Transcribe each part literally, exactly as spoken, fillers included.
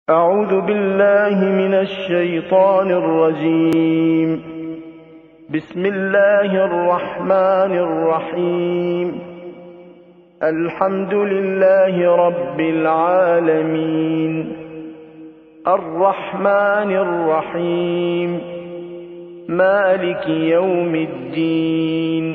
أعوذ بالله من الشيطان الرجيم. بسم الله الرحمن الرحيم. الحمد لله رب العالمين الرحمن الرحيم مالك يوم الدين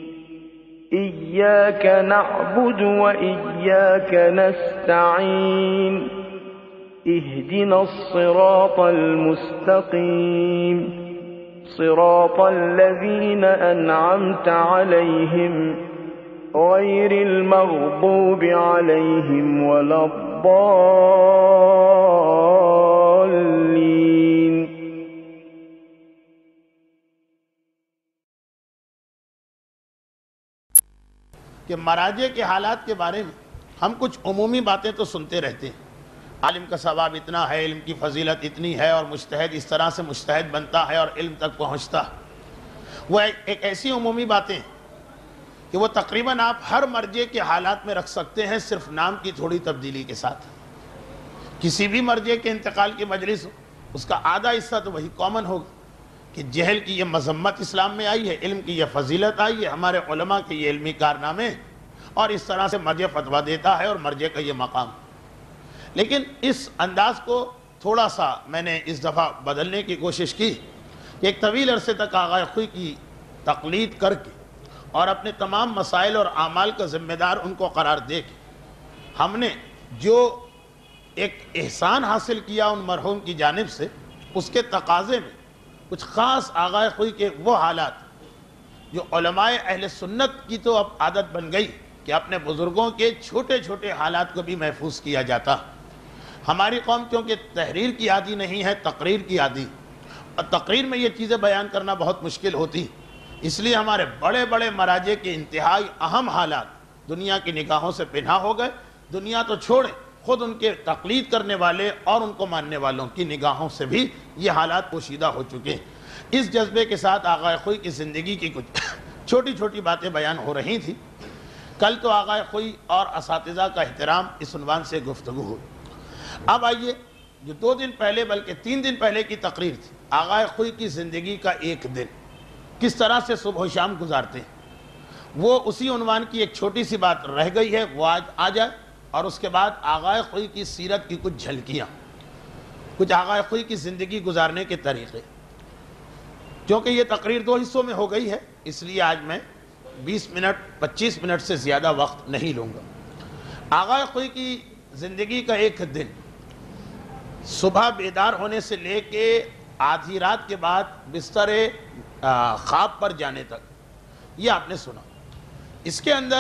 إياك نعبد وإياك نستعين اهدنا الصراط المستقيم صراط الذين أنعمت عليهم غير المغضوب عليهم ولا الضالين. کہ مراجع کے حالات کے بارے میں ہم کچھ عمومی باتیں تو سنتے رہتے ہیں، عالم کا ثواب اتنا ہے، علم کی فضیلت اتنی ہے، اور مجتہد اس طرح سے مجتہد بنتا ہے اور علم تک پہنچتا ہے۔ وہ ایک ایسی عمومی باتیں کہ وہ تقریباً آپ ہر مرجع کے حالات میں رکھ سکتے ہیں، صرف نام کی تھوڑی تبدیلی کے ساتھ۔ کسی بھی مرجع کے انتقال کی مجلس ہو، اس کا آدھا حصہ تو وہی کامن ہوگا کہ جہل کی یہ مذمت اسلام میں آئی ہے، علم کی یہ فضیلت آئی ہے، ہمارے علماء کے یہ علمی کارنامے، اور اس طرح سے مرجع فتویٰ دیتا ہے اور مرجع کا یہ مقام۔ لیکن اس انداز کو تھوڑا سا میں نے اس دفعہ بدلنے کی کوشش کی کہ ایک طویل عرصے تک آغا خوئی کی تقلید کر کے اور اپنے تمام مسائل اور اعمال کا ذمہ دار ان کو قرار دے کے ہم نے جو ایک احسان حاصل کیا ان مرحوم کی جانب سے، اس کے تقاضے میں کچھ خاص آغا خوئی کے وہ حالات جو علماء اہل سنت کی تو اب عادت بن گئی کہ اپنے بزرگوں کے چھوٹے چھوٹے حالات کو بھی محفوظ کیا جاتا۔ ہماری قوم کیونکہ تحریر کی عادی نہیں ہے، تقریر کی عادی، اور تقریر میں یہ چیزیں بیان کرنا بہت مشکل ہوتی، اس لیے ہمارے بڑے بڑے مراجع کے انتہائی اہم حالات دنیا کی نگاہوں سے پنہا ہو گئے۔ دنیا تو چھوڑیں، خود ان کے تقلید کرنے والے اور ان کو ماننے والوں کی نگاہوں سے بھی یہ حالات پوشیدہ ہو چکے ہیں۔ اس جذبے کے ساتھ آغا خوئی کی زندگی کی کچھ چھوٹی چھوٹی باتیں بیان ہو رہی تھیں۔ کل تو آغا خوئی اور اساتذہ کا احترام اس عنوان سے گفتگو ہوئی۔ اب آئیے، جو دو دن پہلے بلکہ تین دن پہلے کی تقریر تھی، آغا خوئی کی زندگی کا ایک دن کس طرح سے صبح و شام گزارتے ہیں، وہ اسی عنوان کی ایک چھوٹی سی بات رہ گئی ہے، وہ آج آ جائے، اور اس کے بعد آغا خوئی کی سیرت کی کچھ جھلکیاں، کچھ آغا خوئی کی زندگی گزارنے کے طریقے۔ کیونکہ یہ تقریر دو حصوں میں ہو گئی ہے، اس لیے آج میں بیس منٹ پچیس منٹ سے زیادہ وقت نہیں لوں گا۔ آغا خوئی کی زندگی کا ایک دن صبح بیدار ہونے سے لے کے آدھی رات کے بعد بستر خواب پر جانے تک، یہ آپ نے سنا۔ اس کے اندر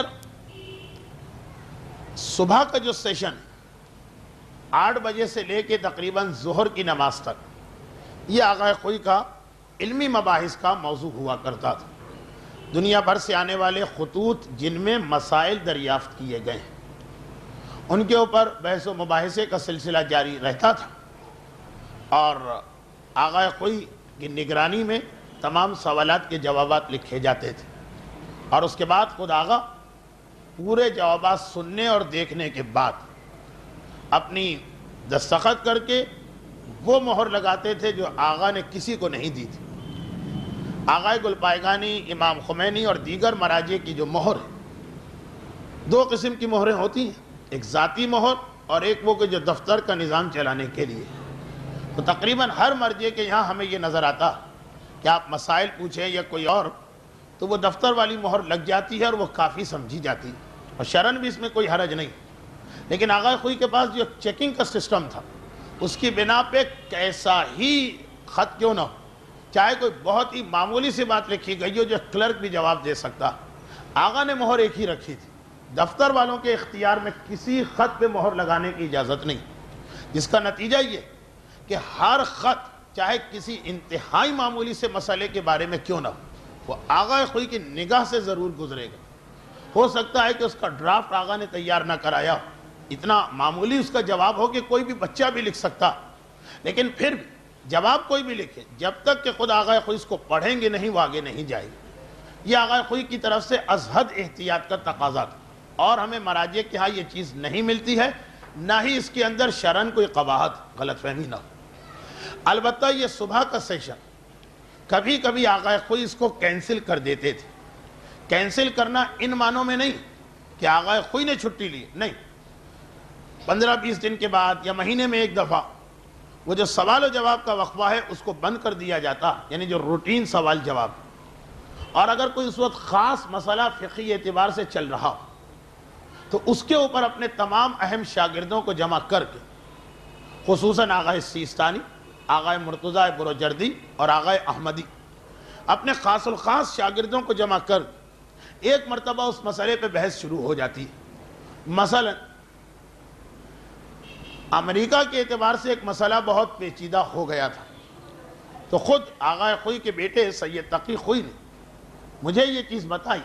صبح کا جو سیشن آٹھ بجے سے لے کے تقریباً ظہر کی نماز تک، یہ آغا خوئی کا علمی مباحث کا موضوع ہوا کرتا تھا۔ دنیا بھر سے آنے والے خطوط جن میں مسائل دریافت کیے گئے ہیں، ان کے اوپر بحث و مباحثے کا سلسلہ جاری رہتا تھا، اور آغا خوئی کی نگرانی میں تمام سوالات کے جوابات لکھے جاتے تھے، اور اس کے بعد خود آغا پورے جوابات سننے اور دیکھنے کے بعد اپنی دستخط کر کے وہ مہر لگاتے تھے جو آغا نے کسی کو نہیں دی تھی۔ آغا گل پائگانی، امام خمینی اور دیگر مراجع کی جو مہر ہے، دو قسم کی مہریں ہوتی ہیں، ایک ذاتی مہر اور ایک وہ کہ جو دفتر کا نظام چلانے کے لیے۔ تو تقریباً ہر مرجع کے یہاں ہمیں یہ نظر آتا کہ آپ مسائل پوچھیں یا کوئی اور، تو وہ دفتر والی مہر لگ جاتی ہے اور وہ کافی سمجھی جاتی ہے، اور شرعاً بھی اس میں کوئی حرج نہیں۔ لیکن آغا خوئی کے پاس جو چیکنگ کا سسٹم تھا، اس کی بنا پہ کیسا ہی خط کیوں نہ ہو، چاہے کوئی بہت ہی معمولی سی بات لکھی گئی ہو جو کلرک بھی جواب دے سکتا، آغا نے مہر ایک ہی رکھی تھی۔ دفتر والوں کے اختیار میں کسی خط پہ مہر لگانے کی اجازت نہیں، جس کا نتیجہ یہ کہ ہر خط چاہے کسی انتہائی معمولی سے مسئلے کے بارے میں کیوں نہ ہو، وہ آغا خوئی کی نگاہ سے ضرور گزرے گا۔ ہو سکتا ہے کہ اس کا ڈرافٹ آغا نے تیار نہ کرایا ہو، اتنا معمولی اس کا جواب ہو کہ کوئی بھی بچہ بھی لکھ سکتا، لیکن پھر بھی جواب کوئی بھی لکھے، جب تک کہ خود آغا خوئی اس کو پڑھیں گے نہیں، وہ آگے نہیں جائے گی۔ یہ آغا خوئی کی طرف سے ازحد احتیاط کا تقاضا تھا، اور ہمیں مراجع کے ہاں یہ چیز نہیں ملتی ہے نہ ہی اس کے اندر شرعن کوئی قباحت، غلط فہمی نہ ہو۔ البتہ یہ صبح کا سیشن کبھی کبھی آقا خوئی اس کو کینسل کر دیتے تھے۔ کینسل کرنا ان معنوں میں نہیں کہ آقا خوئی نے چھٹی لی، نہیں، پندرہ بیس دن کے بعد یا مہینے میں ایک دفعہ وہ جو سوال و جواب کا وقفہ ہے اس کو بند کر دیا جاتا، یعنی جو روٹین سوال جواب، اور اگر کوئی اس وقت خاص مسئلہ فقہی اعتبار سے چل رہا ہو تو اس کے اوپر اپنے تمام اہم شاگردوں کو جمع کر کے، خصوصاً آغا سیستانی، آغا مرتضیٰ بروجردی اور آغا احمدی، اپنے خاص الخاص شاگردوں کو جمع کر ایک مرتبہ اس مسئلے پہ بحث شروع ہو جاتی ہے۔ مثلا امریکہ کے اعتبار سے ایک مسئلہ بہت پیچیدہ ہو گیا تھا، تو خود آغا خوئی کے بیٹے سید تقی خوئی نے مجھے یہ چیز بتائی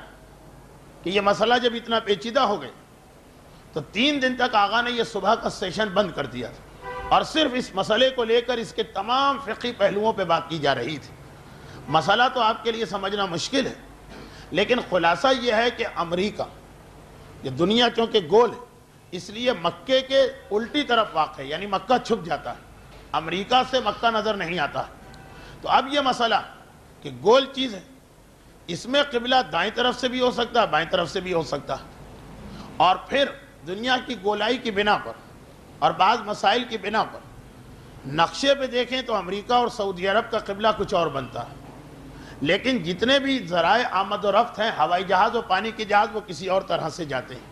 کہ یہ مسئلہ جب اتنا پیچیدہ ہو گیا تو تین دن تک آغا نے یہ صبح کا سیشن بند کر دیا تھا، اور صرف اس مسئلے کو لے کر اس کے تمام فقہی پہلوؤں پہ بات کی جا رہی تھی۔ مسئلہ تو آپ کے لیے سمجھنا مشکل ہے، لیکن خلاصہ یہ ہے کہ امریکہ، یہ دنیا چونکہ گول ہے اس لیے مکے کے الٹی طرف واقع ہے، یعنی مکہ چھپ جاتا ہے، امریکہ سے مکہ نظر نہیں آتا ہے۔ تو اب یہ مسئلہ کہ گول چیز ہے، اس میں قبلہ دائیں طرف سے بھی ہو سکتا ہے، بائیں طرف سے بھی ہو سکتا ہے، اور پھر دنیا کی گولائی کی بنا پر اور بعض مسائل کی بنا پر نقشے پہ دیکھیں تو امریکہ اور سعودی عرب کا قبلہ کچھ اور بنتا ہے، لیکن جتنے بھی ذرائع آمد و رفت ہیں، ہوائی جہاز و پانی کے جہاز، وہ کسی اور طرح سے جاتے ہیں۔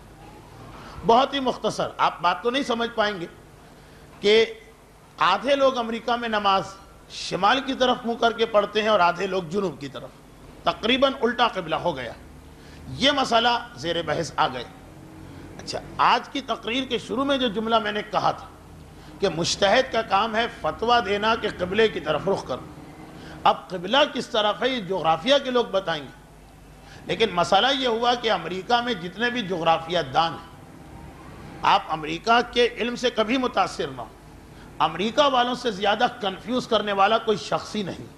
بہت ہی مختصر، آپ بات تو نہیں سمجھ پائیں گے کہ آدھے لوگ امریکہ میں نماز شمال کی طرف منہ کر کے پڑھتے ہیں اور آدھے لوگ جنوب کی طرف، تقریباً الٹا قبلہ ہو گیا۔ یہ مسئلہ زیر بحث آ گئے۔ اچھا، آج کی تقریر کے شروع میں جو جملہ میں نے کہا تھا کہ مجتہد کا کام ہے فتویٰ دینا کہ قبلے کی طرف رخ کرنا، اب قبلہ کس طرف ہے یہ جغرافیہ کے لوگ بتائیں گے، لیکن مسئلہ یہ ہوا کہ امریکہ میں جتنے بھی جغرافیہ دان ہیں، آپ امریکہ کے علم سے کبھی متاثر نہ ہو، امریکہ والوں سے زیادہ کنفیوز کرنے والا کوئی شخص ہی نہیں۔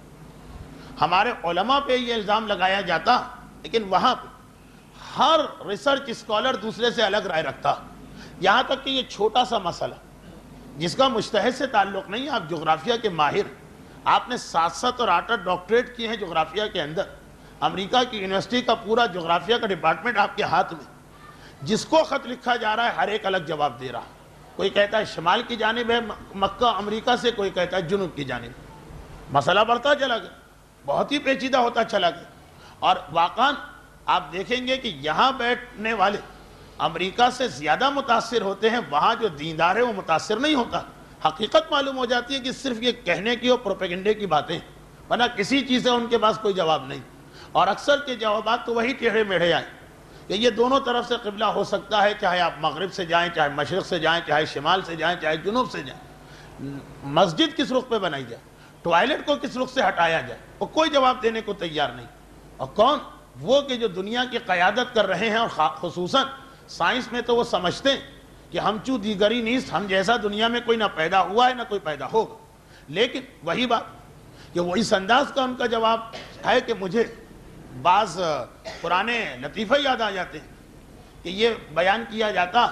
ہمارے علماء پہ یہ الزام لگایا جاتا، لیکن وہاں پہ ہر ریسرچ اسکالر دوسرے سے الگ رائے رکھتا، یہاں تک کہ یہ چھوٹا سا مسئلہ جس کا مجتہد سے تعلق نہیں، آپ جغرافیہ کے ماہر، آپ نے سات سات اور آٹھ آٹھ ڈاکٹریٹ کیے ہیں جغرافیہ کے اندر، امریکہ کی یونیورسٹی کا پورا جغرافیہ کا ڈپارٹمنٹ آپ کے ہاتھ میں، جس کو خط لکھا جا رہا ہے ہر ایک الگ جواب دے رہا ہے، کوئی کہتا ہے شمال کی جانب ہے مکہ امریکہ سے، کوئی کہتا ہے جنوب کی جانب، مسئلہ بڑھتا چلا گیا، بہت ہی پیچیدہ ہوتا چلا گیا، اور واقعاً آپ دیکھیں گے کہ یہاں بیٹھنے والے امریکہ سے زیادہ متاثر ہوتے ہیں، وہاں جو دیندار ہے وہ متاثر نہیں ہوتا۔ حقیقت معلوم ہو جاتی ہے کہ صرف یہ کہنے کی اور پروپیگنڈے کی باتیں، ورنہ کسی چیز سے ان کے پاس کوئی جواب نہیں، اور اکثر کے جوابات تو وہی ٹیڑھے میڑھے آئے کہ یہ دونوں طرف سے قبلہ ہو سکتا ہے، چاہے آپ مغرب سے جائیں، چاہے مشرق سے جائیں، چاہے شمال سے جائیں، چاہے جنوب سے جائیں، مسجد کس رخ پہ بنائی جائے، ٹوائلٹ کو کس رخ سے ہٹایا جائے، وہ کوئی جواب دینے کو تیار نہیں۔ اور کون؟ وہ کہ جو دنیا کی قیادت کر رہے ہیں، اور خصوصاً سائنس میں تو وہ سمجھتے ہیں کہ ہم چو دیگری نیست، ہم جیسا دنیا میں کوئی نہ پیدا ہوا ہے نہ کوئی پیدا ہوگا، لیکن وہی بات کہ وہ اس انداز کا ان کا جواب ہے کہ مجھے بعض پرانے لطیفہ یاد آ جاتے ہیں کہ یہ بیان کیا جاتا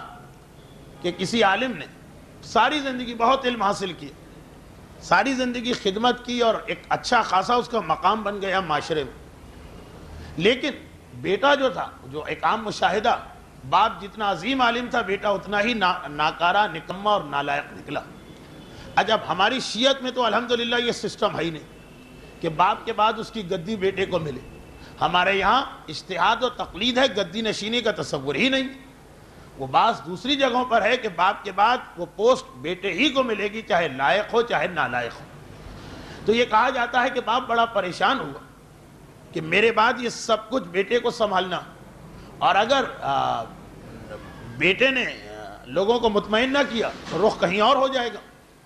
کہ کسی عالم نے ساری زندگی بہت علم حاصل کیا، ساری زندگی خدمت کی، اور ایک اچھا خاصا اس کا مقام بن گیا معاشرے میں، لیکن بیٹا جو تھا، جو ایک عام مشاہدہ، باپ جتنا عظیم عالم تھا بیٹا اتنا ہی نا ناکارہ، نکمہ اور نالائق نکلا۔ عجب، ہماری شیعت میں تو الحمدللہ یہ سسٹم ہے ہی نہیں کہ باپ کے بعد اس کی گدی بیٹے کو ملے، ہمارے یہاں اجتہاد و تقلید ہے، گدی نشینی کا تصور ہی نہیں۔ وہ بعض دوسری جگہوں پر ہے کہ باپ کے بعد وہ پوسٹ بیٹے ہی کو ملے گی، چاہے لائق ہو چاہے نالائق ہو۔ تو یہ کہا جاتا ہے کہ باپ بڑا پریشان ہوا کہ میرے بعد یہ سب کچھ بیٹے کو سنبھالنا، اور اگر بیٹے نے لوگوں کو مطمئن نہ کیا تو رخ کہیں اور ہو جائے گا۔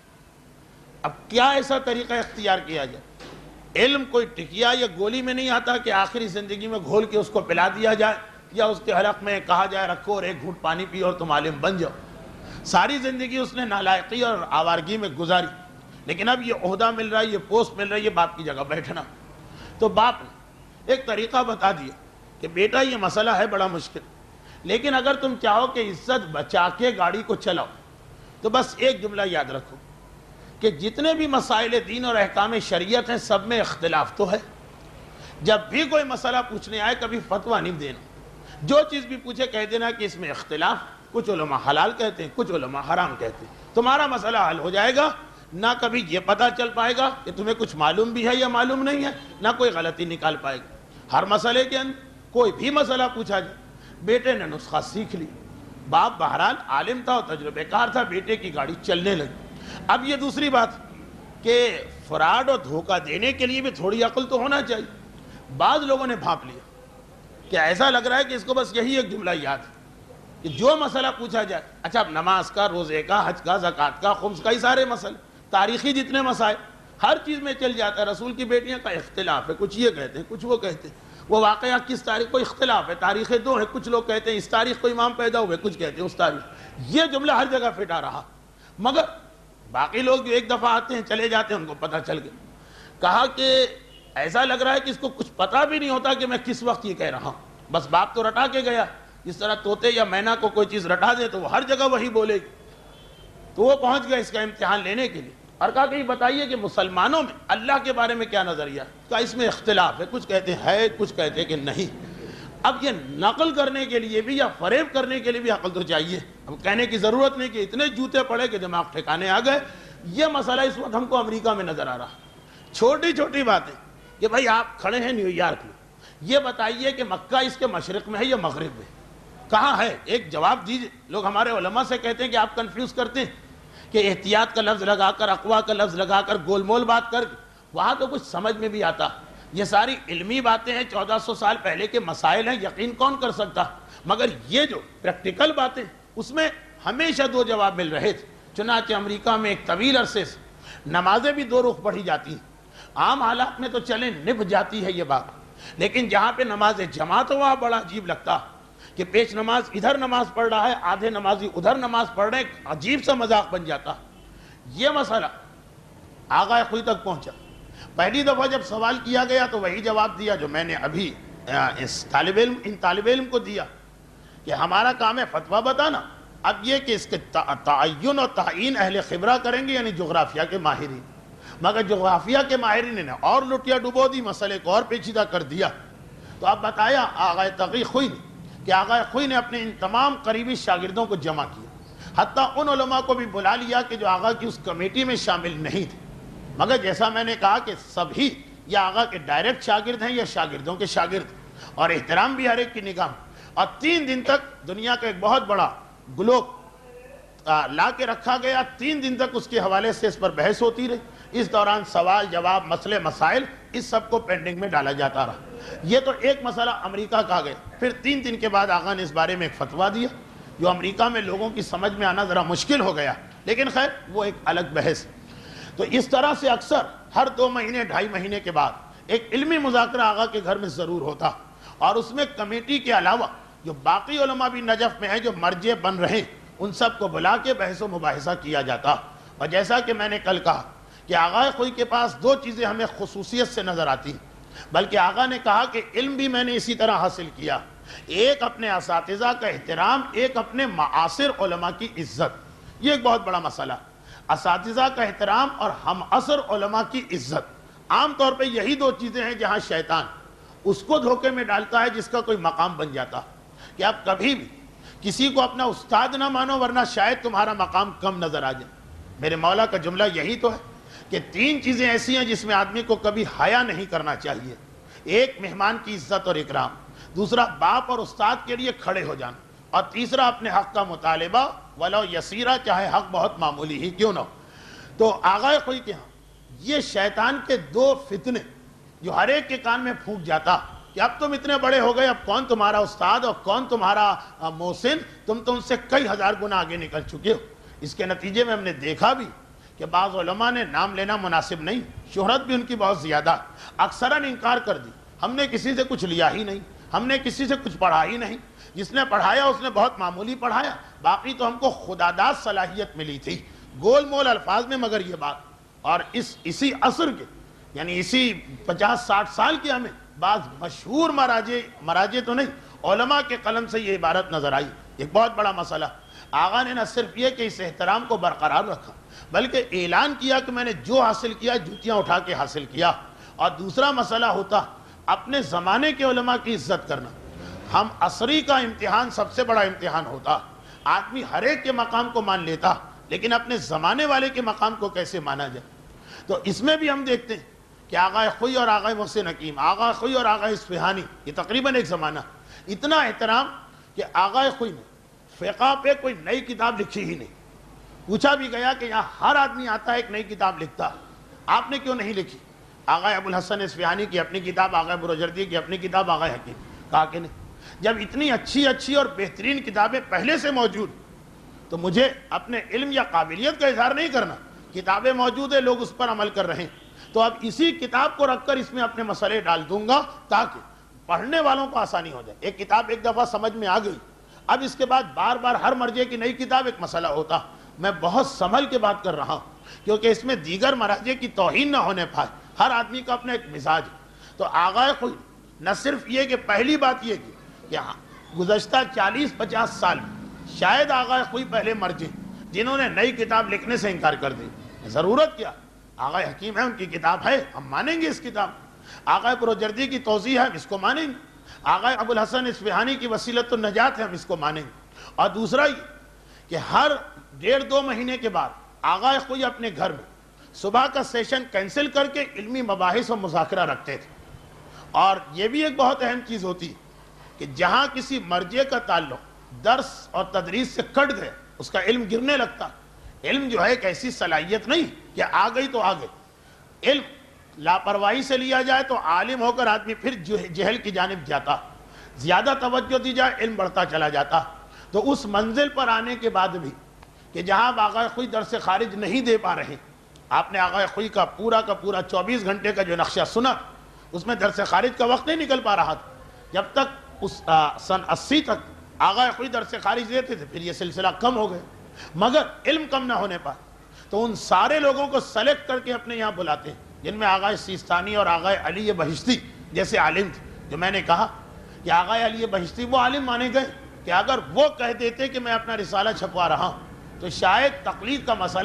اب کیا ایسا طریقہ اختیار کیا جائے؟ علم کوئی ٹکیا یا گولی میں نہیں آتا کہ آخری زندگی میں گھول کے اس کو پلا دیا جائے، یا اس کے حلق میں کہا جائے رکھو اور ایک گھونٹ پانی پیو اور تم عالم بن جاؤ۔ ساری زندگی اس نے نالائقی اور آوارگی میں گزاری، لیکن اب یہ عہدہ مل رہا ہے، یہ پوسٹ مل رہا ہے، یہ باپ کی جگہ بیٹھنا۔ تو باپ نے ایک طریقہ بتا دیا کہ بیٹا یہ مسئلہ ہے بڑا مشکل، لیکن اگر تم چاہو کہ عزت بچا کے گاڑی کو چلاؤ تو بس ایک جملہ یاد رکھو کہ جتنے بھی مسائل دین اور احکام شریعت ہیں سب میں اختلاف تو ہے. جب بھی کوئی مسئلہ پوچھنے آئے کبھی فتویٰ نہیں دینا, جو چیز بھی پوچھے کہہ دینا کہ اس میں اختلاف, کچھ علماء حلال کہتے ہیں کچھ علماء حرام کہتے ہیں, تمہارا مسئلہ حل ہو جائے گا. نہ کبھی یہ پتہ چل پائے گا کہ تمہیں کچھ معلوم بھی ہے یا معلوم نہیں ہے, نہ کوئی غلطی نکال پائے گا. ہر مسئلے کے اندر کوئی بھی مسئلہ پوچھا جائے, بیٹے نے نسخہ سیکھ لی, باپ بہرحال عالم تھا اور تجربہ کار تھا, بیٹے کی گاڑی چلنے لگی. اب یہ دوسری بات کہ فراڈ اور دھوکہ دینے کے لیے بھی تھوڑی عقل تو ہونا چاہیے. بعض لوگوں نے بھانپ لیا کہ ایسا لگ رہا ہے کہ اس کو بس یہی ایک جملہ یاد ہے کہ جو مسئلہ پوچھا جائے, اچھا اب نماز کا, روزے کا, حج کا, زکوٰۃ کا, خمس کا, ہی سارے مسئلے, تاریخی جتنے مسائل, ہر چیز میں چل جاتا ہے. رسول کی بیٹیاں کا اختلاف ہے, کچھ یہ کہتے ہیں کچھ وہ کہتے ہیں, وہ واقعہ کس تاریخ کو اختلاف ہے, تاریخیں دو ہیں, کچھ لوگ کہتے ہیں اس تاریخ کو امام پیدا ہوئے, کچھ کہتے ہیں اس تاریخ. یہ جملہ ہر جگہ فٹا رہا, مگر باقی لوگ جو ایک دفعہ آتے ہیں چلے جاتے ہیں ان کو پتہ چل گیا. کہا کہ ایسا لگ رہا ہے کہ اس کو کچھ پتہ بھی نہیں ہوتا کہ میں کس وقت یہ کہہ رہا ہوں, بس باپ تو رٹا کے گیا. جس طرح طوطے یا مینا کو کوئی چیز رٹا دے تو وہ ہر جگہ وہی بولے گی. تو وہ پہنچ گیا اس کا امتحان لینے کے لیے, اور کہا کہ یہ بتائیے کہ مسلمانوں میں اللہ کے بارے میں کیا نظریہ ہے. کہا اس میں اختلاف ہے, کچھ کہتے ہیں ہے, کچھ کہتے ہیں کہ نہیں. اب یہ نقل کرنے کے لیے بھی یا فریب کرنے کے لیے بھی عقل تو چاہیے. اب کہنے کی ضرورت نہیں کہ اتنے جوتے پڑے کہ دماغ ٹھکانے آ گئے. یہ مسئلہ اس وقت ہم کو امریکہ میں نظر آ رہا. چھوٹی چھوٹی باتیں کہ بھائی آپ کھڑے ہیں نیو یارک میں, یہ بتائیے کہ مکہ اس کے مشرق میں ہے یا مغرب میں, کہاں ہے, ایک جواب دیجیے. لوگ ہمارے علماء سے کہتے ہیں کہ آپ کنفیوز کرتے ہیں کہ احتیاط کا لفظ لگا کر, اقوا کا لفظ لگا کر, گول مول بات کر, وہاں تو کچھ سمجھ میں بھی آتا. یہ ساری علمی باتیں ہیں, چودہ سو سال پہلے کے مسائل ہیں, یقین کون کر سکتا. مگر یہ جو پریکٹیکل باتیں اس میں ہمیشہ دو جواب مل رہے تھے. چنانچہ امریکہ میں ایک طویل عرصے سے نمازیں بھی دو رخ پڑھی جاتی ہیں. عام حالات میں تو چلیں نبھ جاتی ہے یہ بات, لیکن جہاں پہ نماز جماعت ہو وہاں بڑا عجیب لگتا کہ پیش نماز ادھر نماز پڑھ رہا ہے, آدھے نمازی ادھر نماز پڑھ رہے ہیں, عجیب سا مذاق بن جاتا. یہ مسئلہ آغا خوئی تک پہنچا. پہلی دفعہ جب سوال کیا گیا تو وہی جواب دیا جو میں نے ابھی اس طالب علم ان طالب علم کو دیا کہ ہمارا کام ہے فتویٰ بتانا. اب یہ کہ اس کے تعین اور تعین اہل خبرہ کریں گے, یعنی جغرافیہ کے ماہرین. مگر جغرافیہ کے ماہرین نے اور لٹیا ڈبو دی, مسئلے کو اور پیچیدہ کر دیا. تو اب بتایا آغا تقی خوئی نے کہ آغا خوئی نے اپنے ان تمام قریبی شاگردوں کو جمع کیا, حتیٰ ان علماء کو بھی بلا لیا کہ جو آغا کی اس کمیٹی میں شامل نہیں تھے. مگر جیسا میں نے کہا کہ سبھی یا آغا کے ڈائریکٹ شاگرد ہیں یا شاگردوں کے شاگرد, اور احترام بھی ہر ایک کی نگاہ. اور تین دن تک دنیا کا ایک بہت بڑا گلوب لا کے رکھا گیا, تین دن تک اس کے حوالے سے اس پر بحث ہوتی رہی. اس دوران سوال جواب, مسئلے مسائل, اس سب کو پینڈنگ میں ڈالا جاتا رہا. یہ تو ایک مسئلہ امریکہ کا گیا. پھر تین دن کے بعد آغا نے اس بارے میں ایک فتویٰ دیا جو امریکہ میں لوگوں کی سمجھ میں آنا ذرا مشکل ہو گیا, لیکن خیر وہ ایک الگ بحث. تو اس طرح سے اکثر ہر دو مہینے ڈھائی مہینے کے بعد ایک علمی مذاکرہ آغا کے گھر میں ضرور ہوتا, اور اس میں کمیٹی کے علاوہ جو باقی علماء بھی نجف میں ہیں جو مرجع بن رہے ہیں ان سب کو بلا کے بحث و مباحثہ کیا جاتا. اور جیسا کہ میں نے کل کہا کہ آغا خوئی کے پاس دو چیزیں ہمیں خصوصیت سے نظر آتی ہیں, بلکہ آغا نے کہا کہ علم بھی میں نے اسی طرح حاصل کیا. ایک اپنے اساتذہ کا احترام, ایک اپنے معاصر علماء کی عزت. یہ ایک بہت بڑا مسئلہ, اساتذہ کا احترام اور ہم عصر علماء کی عزت. عام طور پہ یہی دو چیزیں ہیں جہاں شیطان اس کو دھوکے میں ڈالتا ہے جس کا کوئی مقام بن جاتا کہ آپ کبھی بھی کسی کو اپنا استاد نہ مانو ورنہ شاید تمہارا مقام کم نظر آ جائے. میرے مولا کا جملہ یہی تو ہے کہ تین چیزیں ایسی ہیں جس میں آدمی کو کبھی حیا نہیں کرنا چاہیے. ایک مہمان کی عزت اور اکرام, دوسرا باپ اور استاد کے لیے کھڑے ہو جانا, اور تیسرا اپنے حق کا مطالبہ ولو یسیرا, چاہے حق بہت معمولی ہی کیوں نہ ہو. تو آغا خوئی کے ہاں یہ شیطان کے دو فتنے جو ہر ایک کے کان میں پھونک جاتا کہ اب تم اتنے بڑے ہو گئے, اب کون تمہارا استاد اور کون تمہارا محسن, تم تو ان سے کئی ہزار گنا آگے نکل چکے ہو. اس کے نتیجے میں ہم نے دیکھا بھی کہ بعض علماء نے نام لینا مناسب نہیں, شہرت بھی ان کی بہت زیادہ, اکثراً انکار کر دی. ہم نے کسی سے کچھ لیا ہی نہیں, ہم نے کسی سے کچھ پڑھا ہی نہیں, جس نے پڑھایا اس نے بہت معمولی پڑھایا, باقی تو ہم کو خداداد صلاحیت ملی تھی گول مول الفاظ میں. مگر یہ بات, اور اس اسی عصر کے یعنی اسی پچاس ساٹھ سال کے ہمیں بعض مشہور مراجع مراجع تو نہیں علماء کے قلم سے یہ عبارت نظر آئی. ایک بہت بڑا مسئلہ, آقا نے نہ صرف یہ کہ اس احترام کو برقرار رکھا بلکہ اعلان کیا کہ میں نے جو حاصل کیا جوتیاں اٹھا کے حاصل کیا. اور دوسرا مسئلہ ہوتا اپنے زمانے کے علماء کی عزت کرنا. ہم عصری کا امتحان سب سے بڑا امتحان ہوتا. آدمی ہر ایک کے مقام کو مان لیتا لیکن اپنے زمانے والے کے مقام کو کیسے مانا جائے. تو اس میں بھی ہم دیکھتے ہیں کہ آغا خوئی اور آغا محسن حکیم، آغا خوئی اور آغا اصفہانی، یہ تقریباً ایک زمانہ. اتنا احترام کہ آغا خوئی نے فقہ پہ کوئی نئی کتاب لکھی ہی نہیں. پوچھا بھی گیا کہ یہاں ہر آدمی آتا ہے ایک نئی کتاب لکھتا، آپ نے کیوں نہیں لکھی؟ آغا ابو الحسن اصفہانی کی اپنی کتاب، آغا بروجردی کی اپنی کتاب، آغا حکیم. کہا کہ نہیں. جب اتنی اچھی اچھی اور بہترین کتابیں پہلے سے موجود تو مجھے اپنے علم یا قابلیت کا اظہار نہیں کرنا. کتابیں موجود ہیں، لوگ اس پر عمل کر رہے ہیں، تو اب اسی کتاب کو رکھ کر اس میں اپنے مسئلے ڈال دوں گا تاکہ پڑھنے والوں کو آسانی ہو جائے. ایک کتاب ایک دفعہ سمجھ میں آ گئی، اب اس کے بعد بار بار ہر مرجع کی نئی کتاب ایک مسئلہ ہوتا. میں بہت سنبھل کے بات کر رہا ہوں کیونکہ اس میں دیگر مراجع کی توہین نہ ہونے پائے. ہر آدمی کا اپنا ایک مزاج ہے. تو آغا خوئی نہ صرف یہ کہ پہلی بات یہ کی کہ گزشتہ چالیس پچاس سال میں شاید آغا خوئی پہلے مرجع جنہوں نے نئی کتاب لکھنے سے انکار کر دی. ضرورت کیا؟ آغا حکیم ہے، ان کی کتاب ہے، ہم مانیں گے اس کتاب. آغا بروجردی کی توضیح ہے، ہم اس کو مانیں گے. آغا ابو الحسن اصفہانی کی وسیلۃ النجات ہے، ہم اس کو مانیں گے. اور دوسرا یہ کہ ہر ڈیڑھ دو مہینے کے بعد آغا خوئی اپنے گھر میں صبح کا سیشن کینسل کر کے علمی مباحث و مذاکرہ رکھتے تھے. اور یہ بھی ایک بہت اہم چیز ہوتی ہے کہ جہاں کسی مرجع کا تعلق درس اور تدریس سے کٹ گئے اس کا علم گرنے لگتا. علم جو ہے ایک ایسی صلاحیت نہیں کہ آ گئی تو آ گئی. علم لاپرواہی سے لیا جائے تو عالم ہو کر آدمی پھر جہل کی جانب جاتا. زیادہ توجہ دی جائے علم بڑھتا چلا جاتا. تو اس منزل پر آنے کے بعد بھی کہ جہاں آپ آغا خوئی درس خارج نہیں دے پا رہے، آپ نے آغا خوئی کا پورا کا پورا چوبیس گھنٹے کا جو نقشہ سنا اس میں درس خارج کا وقت نہیں نکل پا رہا تھا. جب تک اس سن اسی تک آغا خوئی درس خارج دیتے تھے، پھر یہ سلسلہ کم ہو گئے مگر علم کم نہ ہونے پا. تو ان سارے لوگوں کو سلیکٹ کر کے اپنے یہاں بلاتے ہیں جن میں آغا سیستانی اور آغا علی بہشتی جیسے عالم تھے. جو میں نے کہا کہ آغا علی بہشتی وہ عالم مانے گئے کہ اگر وہ کہہ دیتے کہ میں اپنا رسالہ چھپوا رہا ہوں تو شاید تقلید کا مسئلہ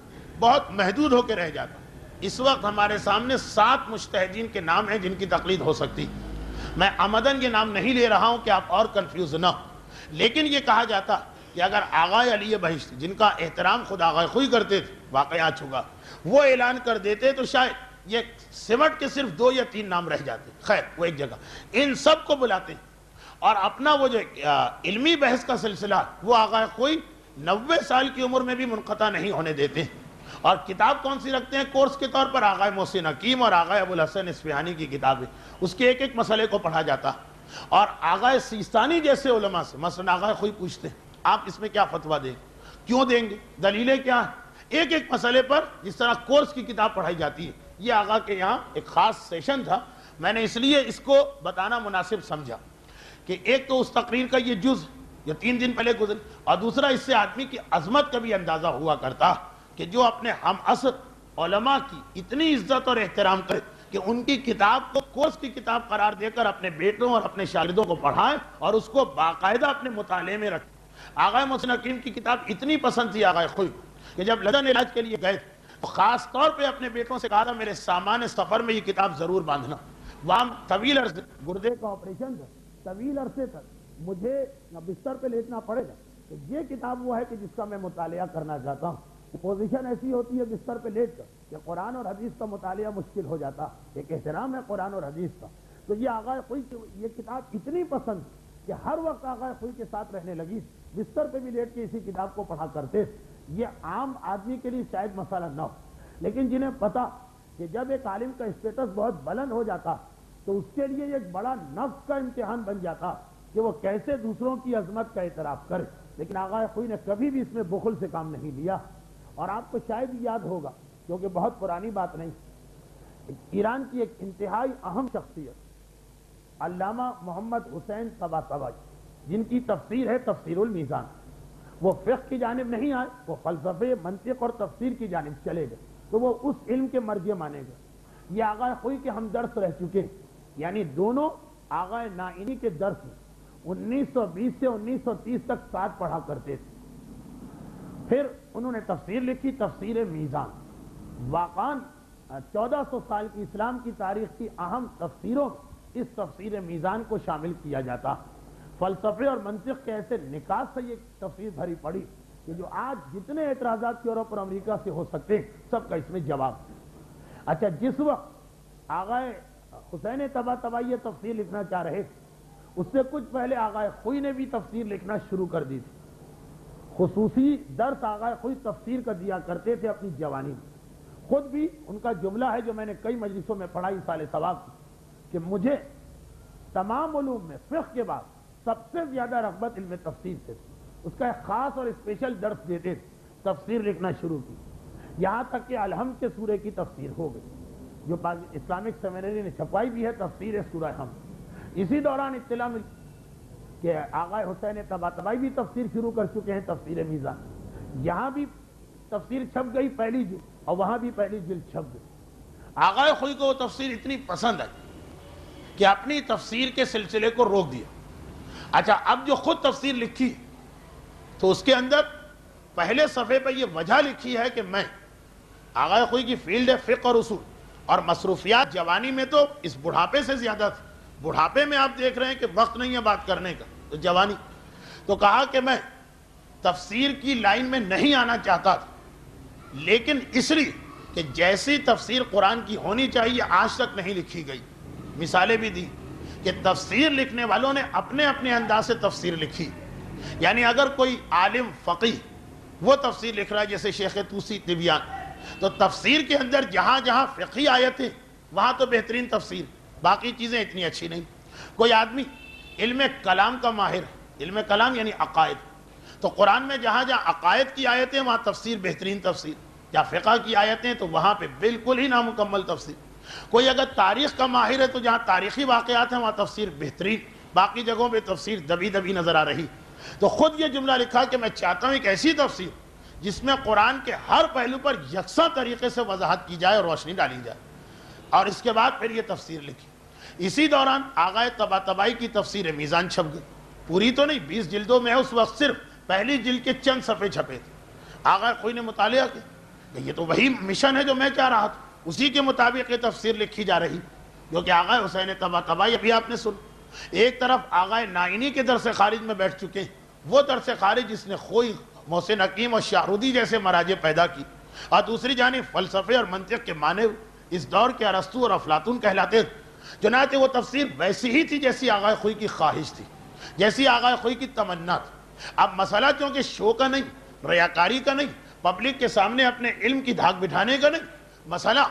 بہت محدود ہو کے رہ جاتا. اس وقت ہمارے سامنے سات مجتہدین کے نام ہیں جن کی تقلید ہو سکتی. میں عمدن یہ نام نہیں لے رہا ہوں کہ آپ اور کنفیوز نہ ہو، لیکن یہ کہا جاتا کہ اگر آغا علی بہشتی جن کا احترام خود آغا خوئی کرتے تھے، واقعہ آ چکا، وہ اعلان کر دیتے تو شاید یہ سمٹ کے صرف دو یا تین نام رہ جاتے. خیر وہ ایک جگہ ان سب کو بلاتے ہیں اور اپنا وہ جو علمی بحث کا سلسلہ وہ آغا خوئی نوے سال کی عمر میں بھی منقطع نہیں ہونے دیتے ہیں. اور کتاب کون سی رکھتے ہیں کورس کے طور پر؟ آغا محسن حکیم اور آغا ابو الحسن اصفہانی کی کتابیں. اس کے ایک ایک مسئلے کو پڑھا جاتا. اور آغا سیستانی جیسے علماء سے مثلا آغا خوئی پوچھتے ہیں آپ اس میں کیا فتویٰ دیں، کیوں دیں گے، دلیلیں کیا ہیں، ایک ایک مسئلے پر جس طرح کورس کی کتاب پڑھائی جاتی ہے. یہ آغا کے یہاں ایک خاص سیشن تھا. میں نے اس لیے اس کو بتانا مناسب سمجھا کہ ایک تو اس تقریر کا یہ جز یہ تین دن پہلے گزر، اور دوسرا اس سے آدمی کی عظمت کا بھی اندازہ ہوا کرتا کہ جو اپنے ہم عصر علماء کی اتنی عزت اور احترام کرے کہ ان کی کتاب کو کورس کی کتاب قرار دے کر اپنے بیٹوں اور اپنے شاگردوں کو پڑھائیں اور اس کو باقاعدہ اپنے مطالعے میں رکھیں. آغا محسن حکیم کی کتاب اتنی پسند تھی آغا خوئی کہ جب لندن علاج کے لیے گئے تو خاص طور پہ اپنے بیٹوں سے کہا تھا میرے سامان سفر میں یہ کتاب ضرور باندھنا. وہاں طویل عرصے گردے کا آپریشن تھا، طویل عرصے تک مجھے بستر پہ لیٹنا پڑے گا، تو یہ کتاب وہ ہے کہ جس کا میں مطالعہ کرنا چاہتا ہوں. پوزیشن ایسی ہوتی ہے بستر پہ لیٹ کر کہ قرآن اور حدیث کا مطالعہ مشکل ہو جاتا. ایک احترام ہے قرآن اور حدیث کا. تو یہ آغا خوئی کی یہ کتاب اتنی پسند کہ ہر وقت آغا خوئی کے ساتھ رہنے لگی، بستر پہ بھی لیٹ کے اسی کتاب کو پڑھا کرتے. یہ عام آدمی کے لیے شاید مسئلہ نہ ہو، لیکن جنہیں پتا کہ جب ایک عالم کا اسٹیٹس بہت بلند ہو جاتا تو اس کے لیے ایک بڑا نفس کا امتحان بن جاتا کہ وہ کیسے دوسروں کی عظمت کا اعتراف کرے. لیکن آغا خوئی نے کبھی بھی اس میں بخل سے کام نہیں لیا. اور آپ کو شاید یاد ہوگا کیونکہ بہت پرانی بات نہیں، ایران کی ایک انتہائی اہم شخصیت علامہ محمد حسین طباطبائی جن کی تفسیر ہے تفسیر المیزان، وہ فقہ کی جانب نہیں آئے، وہ فلسفے، منطق اور تفسیر کی جانب چلے گئے تو وہ اس علم کے مرجع مانے گئے. یہ آغا خوئی کے ہم درس رہ چکے، یعنی دونوں آغا نائینی کے درس میں انیس سو بیس سے انیس سو تیس تک ساتھ پڑھا کرتے تھے. پھر انہوں نے تفسیر لکھی، تفسیر میزان. واقعاً چودہ سو سال کی اسلام کی تاریخ کی اہم تفسیروں اس تفسیر میزان کو شامل کیا جاتا. فلسفے اور منطق کے ایسے نکات سے یہ تفسیر بھری پڑی کہ جو آج جتنے اعتراضات یورپ اور امریکہ سے ہو سکتے ہیں سب کا اس میں جواب. اچھا، جس وقت آغا حسین طباطبائی یہ تفسیر لکھنا چاہ رہے تھے، اس سے کچھ پہلے آغا خوئی نے بھی تفسیر لکھنا شروع کر دی تھی. خصوصی درس آغا خوئی تفسیر کا دیا کرتے تھے اپنی جوانی میں. خود بھی ان کا جملہ ہے جو میں نے کئی مجلسوں میں پڑھا اس سال ثواب کی، کہ مجھے تمام علوم میں فقہ کے بعد سب سے زیادہ رغبت علم تفسیر سے تھی. اس کا ایک خاص اور اسپیشل درس دیتے تھے. تفسیر لکھنا شروع کی، یہاں تک کہ الحمد کے سورے کی تفسیر ہو گئی، جو اسلامک سیمینری نے چھپائی بھی ہے، تفسیر سورہ حمد. اسی دوران اطلاع ملی کہ آغا حسین طباطبائی بھی تفسیر شروع کر چکے ہیں، تفسیر میزان. یہاں بھی تفسیر چھپ گئی پہلی جلد، اور وہاں بھی پہلی جلد چھپ گئی. آغا خوئی کو وہ تفسیر اتنی پسند آئی کہ اپنی تفسیر کے سلسلے کو روک دیا. اچھا، اب جو خود تفسیر لکھی تو اس کے اندر پہلے صفحے پہ یہ وجہ لکھی ہے کہ میں آغا خوئی کی فیلڈ ہے فقہ اور اصول، اور مصروفیات جوانی میں تو اس بڑھاپے سے زیادہ تھی. بڑھاپے میں آپ دیکھ رہے ہیں کہ وقت نہیں ہے بات کرنے کا، تو جوانی. تو کہا کہ میں تفسیر کی لائن میں نہیں آنا چاہتا تھا، لیکن اس لیے کہ جیسی تفسیر قرآن کی ہونی چاہیے آج تک نہیں لکھی گئی. مثالیں بھی دی کہ تفسیر لکھنے والوں نے اپنے اپنے انداز سے تفسیر لکھی. یعنی اگر کوئی عالم فقیہ وہ تفسیر لکھ رہا ہے جیسے شیخ توسی طبیان، تو تفسیر کے اندر جہاں جہاں فقہی آیتیں وہاں تو بہترین تفسیر، باقی چیزیں اتنی اچھی نہیں. کوئی آدمی علم کلام کا ماہر ہے، علم کلام یعنی عقائد، تو قرآن میں جہاں جہاں عقائد کی آیتیں وہاں تفسیر بہترین تفسیر، یا فقہ کی آیتیں تو وہاں پہ بالکل ہی نامکمل تفسیر. کوئی اگر تاریخ کا ماہر ہے تو جہاں تاریخی واقعات ہیں وہاں تفسیر بہترین، باقی جگہوں پہ تفسیر دبی دبی نظر آ رہی. تو خود یہ جملہ لکھا کہ میں چاہتا ہوں ایک ایسی تفسیر جس میں قرآن کے ہر پہلو پر یکساں طریقے سے وضاحت کی جائے اور روشنی ڈالی جائے. اور اس کے بعد پھر یہ تفسیر لکھی. اسی دوران آغا طباطبائی کی تفسیر میزان چھپ گئی. پوری تو نہیں، بیس جلدوں میں ہے، اس وقت صرف پہلی جلد کے چند صفحے چھپے تھے. آغا خوئی نے مطالعہ کیا کہ یہ تو وہی مشن ہے جو میں چاہ رہا تھا، اسی کے مطابق یہ تفسیر لکھی جا رہی، جو کہ آغا حسین طباطبائی ابھی آپ نے سن. ایک طرف آغا نائینی کے درس خارج میں بیٹھ چکے ہیں، وہ درس خارج جس نے خوئی، محسن حکیم اور شاہرودی جیسے مراجع پیدا کی، اور دوسری جانب فلسفے اور منطق کے معنی اس دور کے ارسطو اور افلاطون کہلاتے تھے. چنانچہ وہ تفسیر ویسی ہی تھی جیسی آغا خوئی کی خواہش تھی، جیسی آغا خوئی کی تمنا تھی. اب مسئلہ چونکہ شو کا نہیں، ریاکاری کا نہیں، پبلک کے سامنے اپنے علم کی دھاک بٹھانے کا نہیں، مسئلہ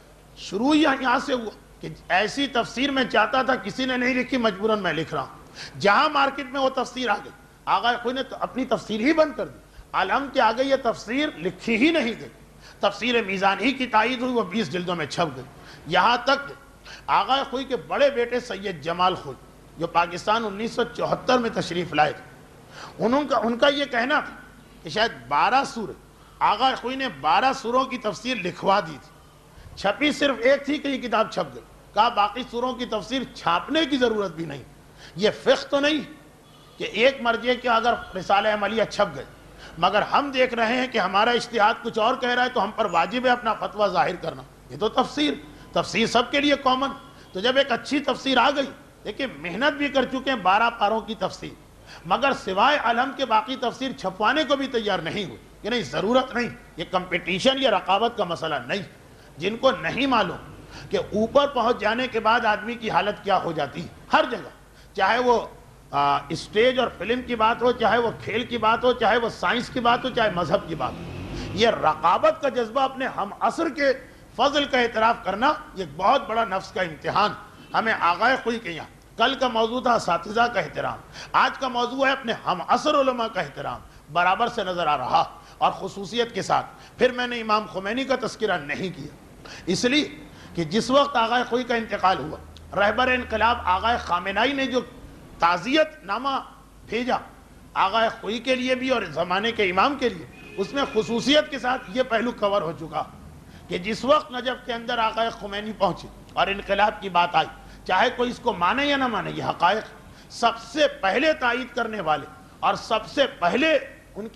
شروع ہی یہاں سے ہوا کہ ایسی تفسیر میں چاہتا تھا، کسی نے نہیں لکھی، مجبوراً میں لکھ رہا ہوں. جہاں مارکیٹ میں وہ تفسیر آ گئی، آغا خوئی نے اپنی تفسیر ہی بند کر دی. عالم کے آگے یہ تفسیر لکھی ہی نہیں گئی. تفسیر میزان ہی کی تائید ہوئی، وہ بیس جلدوں میں چھپ گئی. یہاں تک آغا خوئی کے بڑے بیٹے سید جمال خوئی جو پاکستان انیس سو چوہتر میں تشریف لائے تھے، انہوں کا ان کا یہ کہنا تھا کہ شاید بارہ سورے، آغا خوئی نے بارہ سوروں کی تفسیر لکھوا دی تھی. چھپی صرف ایک تھی کہ یہ کتاب چھپ گئی. کہا باقی سوروں کی تفسیر چھاپنے کی ضرورت بھی نہیں. یہ فقہ تو نہیں کہ ایک مرجع کے اگر رسالہ عملیہ چھپ گئے، مگر ہم دیکھ رہے ہیں کہ ہمارا اجتہاد کچھ اور کہہ رہا ہے تو ہم پر واجب ہے اپنا فتویٰ ظاہر کرنا. یہ تو تفسیر تفسیر سب کے لیے کامن. تو جب ایک اچھی تفسیر آ گئی، دیکھیں محنت بھی کر چکے ہیں بارہ پاروں کی تفسیر، مگر سوائے علم کے باقی تفسیر چھپوانے کو بھی تیار نہیں ہوئی کہ نہیں ضرورت نہیں. یہ کمپٹیشن یا رقابت کا مسئلہ نہیں. جن کو نہیں معلوم کہ اوپر پہنچ جانے کے بعد آدمی کی حالت کیا ہو جاتی ہے ہر جگہ، چاہے وہ اسٹیج اور فلم کی بات ہو، چاہے وہ کھیل کی بات ہو، چاہے وہ سائنس کی بات ہو، چاہے مذہب کی بات ہو، یہ رقابت کا جذبہ اپنے ہم عصر کے فضل کا اعتراف کرنا یہ بہت بڑا نفس کا امتحان ہمیں آغا خوئی کے یہاں. کل کا موضوع تھا اساتذہ کا احترام، آج کا موضوع ہے اپنے ہم عصر علماء کا احترام. برابر سے نظر آ رہا اور خصوصیت کے ساتھ. پھر میں نے امام خمینی کا تذکرہ نہیں کیا اس لیے کہ جس وقت آغا خوئی کا انتقال ہوا، رہبر انقلاب آغا خامنائی نے جو تعزیت نامہ بھیجا آغا خوئی کے لیے بھی اور زمانے کے امام کے لیے، اس میں خصوصیت کے ساتھ یہ پہلو کور ہو چکا کہ جس وقت نجف کے اندر آغا خمینی پہنچے اور انقلاب کی بات آئی، چاہے کوئی اس کو مانے یا نہ مانے، یہ حقائق سب سے پہلے تائید کرنے والے اور سب سے پہلے ان کی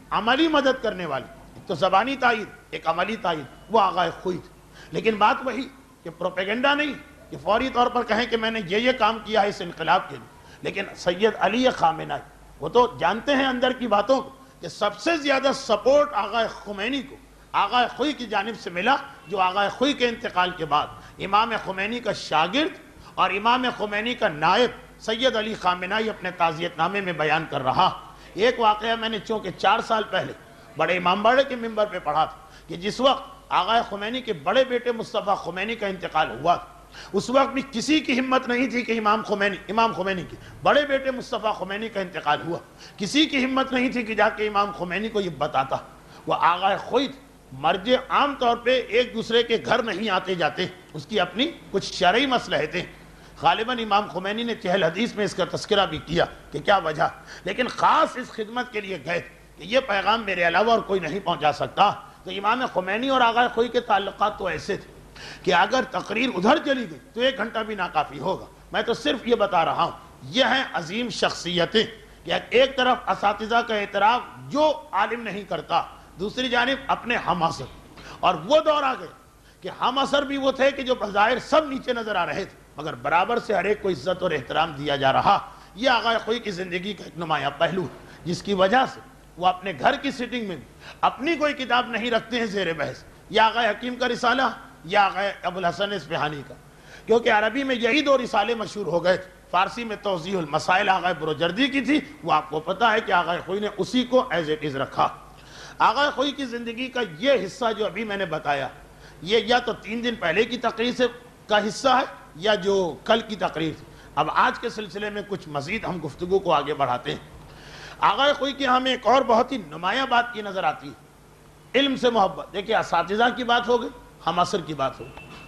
عملی مدد کرنے والے، ایک تو زبانی تائید، ایک عملی تائید، وہ آغا خوئی تھے۔ لیکن بات وہی کہ پروپیگنڈا نہیں کہ فوری طور پر کہیں کہ میں نے یہ یہ کام کیا ہے اس انقلاب کے لیے، لیکن سید علی خامنہ ای وہ تو جانتے ہیں اندر کی باتوں کو کہ سب سے زیادہ سپورٹ آغا خمینی کو آغا خوئی کی جانب سے ملا، جو آغا خوئی کے انتقال کے بعد امام خمینی کا شاگرد اور امام خمینی کا نائب سید علی خامنہ ای اپنے تعزیت نامے میں بیان کر رہا۔ ایک واقعہ میں نے چونکہ چار سال پہلے بڑے امام باڑے کے منبر پہ پڑھا تھا کہ جس وقت آغا خمینی کے بڑے بیٹے مصطفیٰ خمینی کا انتقال ہوا تھا، اس وقت بھی کسی کی ہمت نہیں تھی کہ امام خمینی امام خمینی کی بڑے بیٹے مصطفیٰ خمینی کا انتقال ہوا، کسی کی ہمت نہیں تھی کہ جا کے امام خمینی کو یہ بتاتا۔ وہ آغا خوئی مرجع عام طور پہ ایک دوسرے کے گھر نہیں آتے جاتے، اس کی اپنی کچھ شرعی مصلحتیں، غالباً امام خمینی نے چہل حدیث میں اس کا تذکرہ بھی کیا کہ کیا وجہ، لیکن خاص اس خدمت کے لیے گئے کہ یہ پیغام میرے علاوہ اور کوئی نہیں پہنچا سکتا۔ تو امام خمینی اور آغا خوئی کے تعلقات تو ایسے تھے کہ اگر تقریر ادھر چلی گئی تو ایک گھنٹہ بھی ناکافی ہوگا۔ میں تو صرف یہ بتا رہا ہوں، یہ ہیں عظیم شخصیتیں کہ ایک طرف اساتذہ کا اعتراف جو عالم نہیں کرتا، دوسری جانب اپنے ہم اثر، اور وہ دور آ گئے کہ ہم اثر بھی وہ تھے کہ جو بظاہر سب نیچے نظر آ رہے تھے مگر برابر سے ہر ایک کو عزت اور احترام دیا جا رہا۔ یہ آغا خوئی کی زندگی کا ایک نمایاں پہلو ہے جس کی وجہ سے وہ اپنے گھر کی سیٹنگ میں اپنی کوئی کتاب نہیں رکھتے ہیں زیر بحث، یا آغا حکیم کا رسالہ یا آغا ابو الحسن اصفہانی کا، کیونکہ عربی میں یہی دو رسالے مشہور ہو گئے تھے۔ فارسی میں توضیح المسائل آغا بروجردی کی تھی، وہ آپ کو پتا ہے کہ آغا خوئی نے اسی کو ایز اٹ از رکھا۔ آغا خوئی کی زندگی کا یہ حصہ جو ابھی میں نے بتایا، یہ یا تو تین دن پہلے کی تقریر سے کا حصہ ہے یا جو کل کی تقریر تھی۔ اب آج کے سلسلے میں کچھ مزید ہم گفتگو کو آگے بڑھاتے ہیں۔ آغا خوئی کی ہمیں ایک اور بہت ہی نمایاں بات کی نظر آتی ہے، علم سے محبت۔ دیکھیں اساتذہ کی بات ہو گئی، ہم اثر کی بات ہو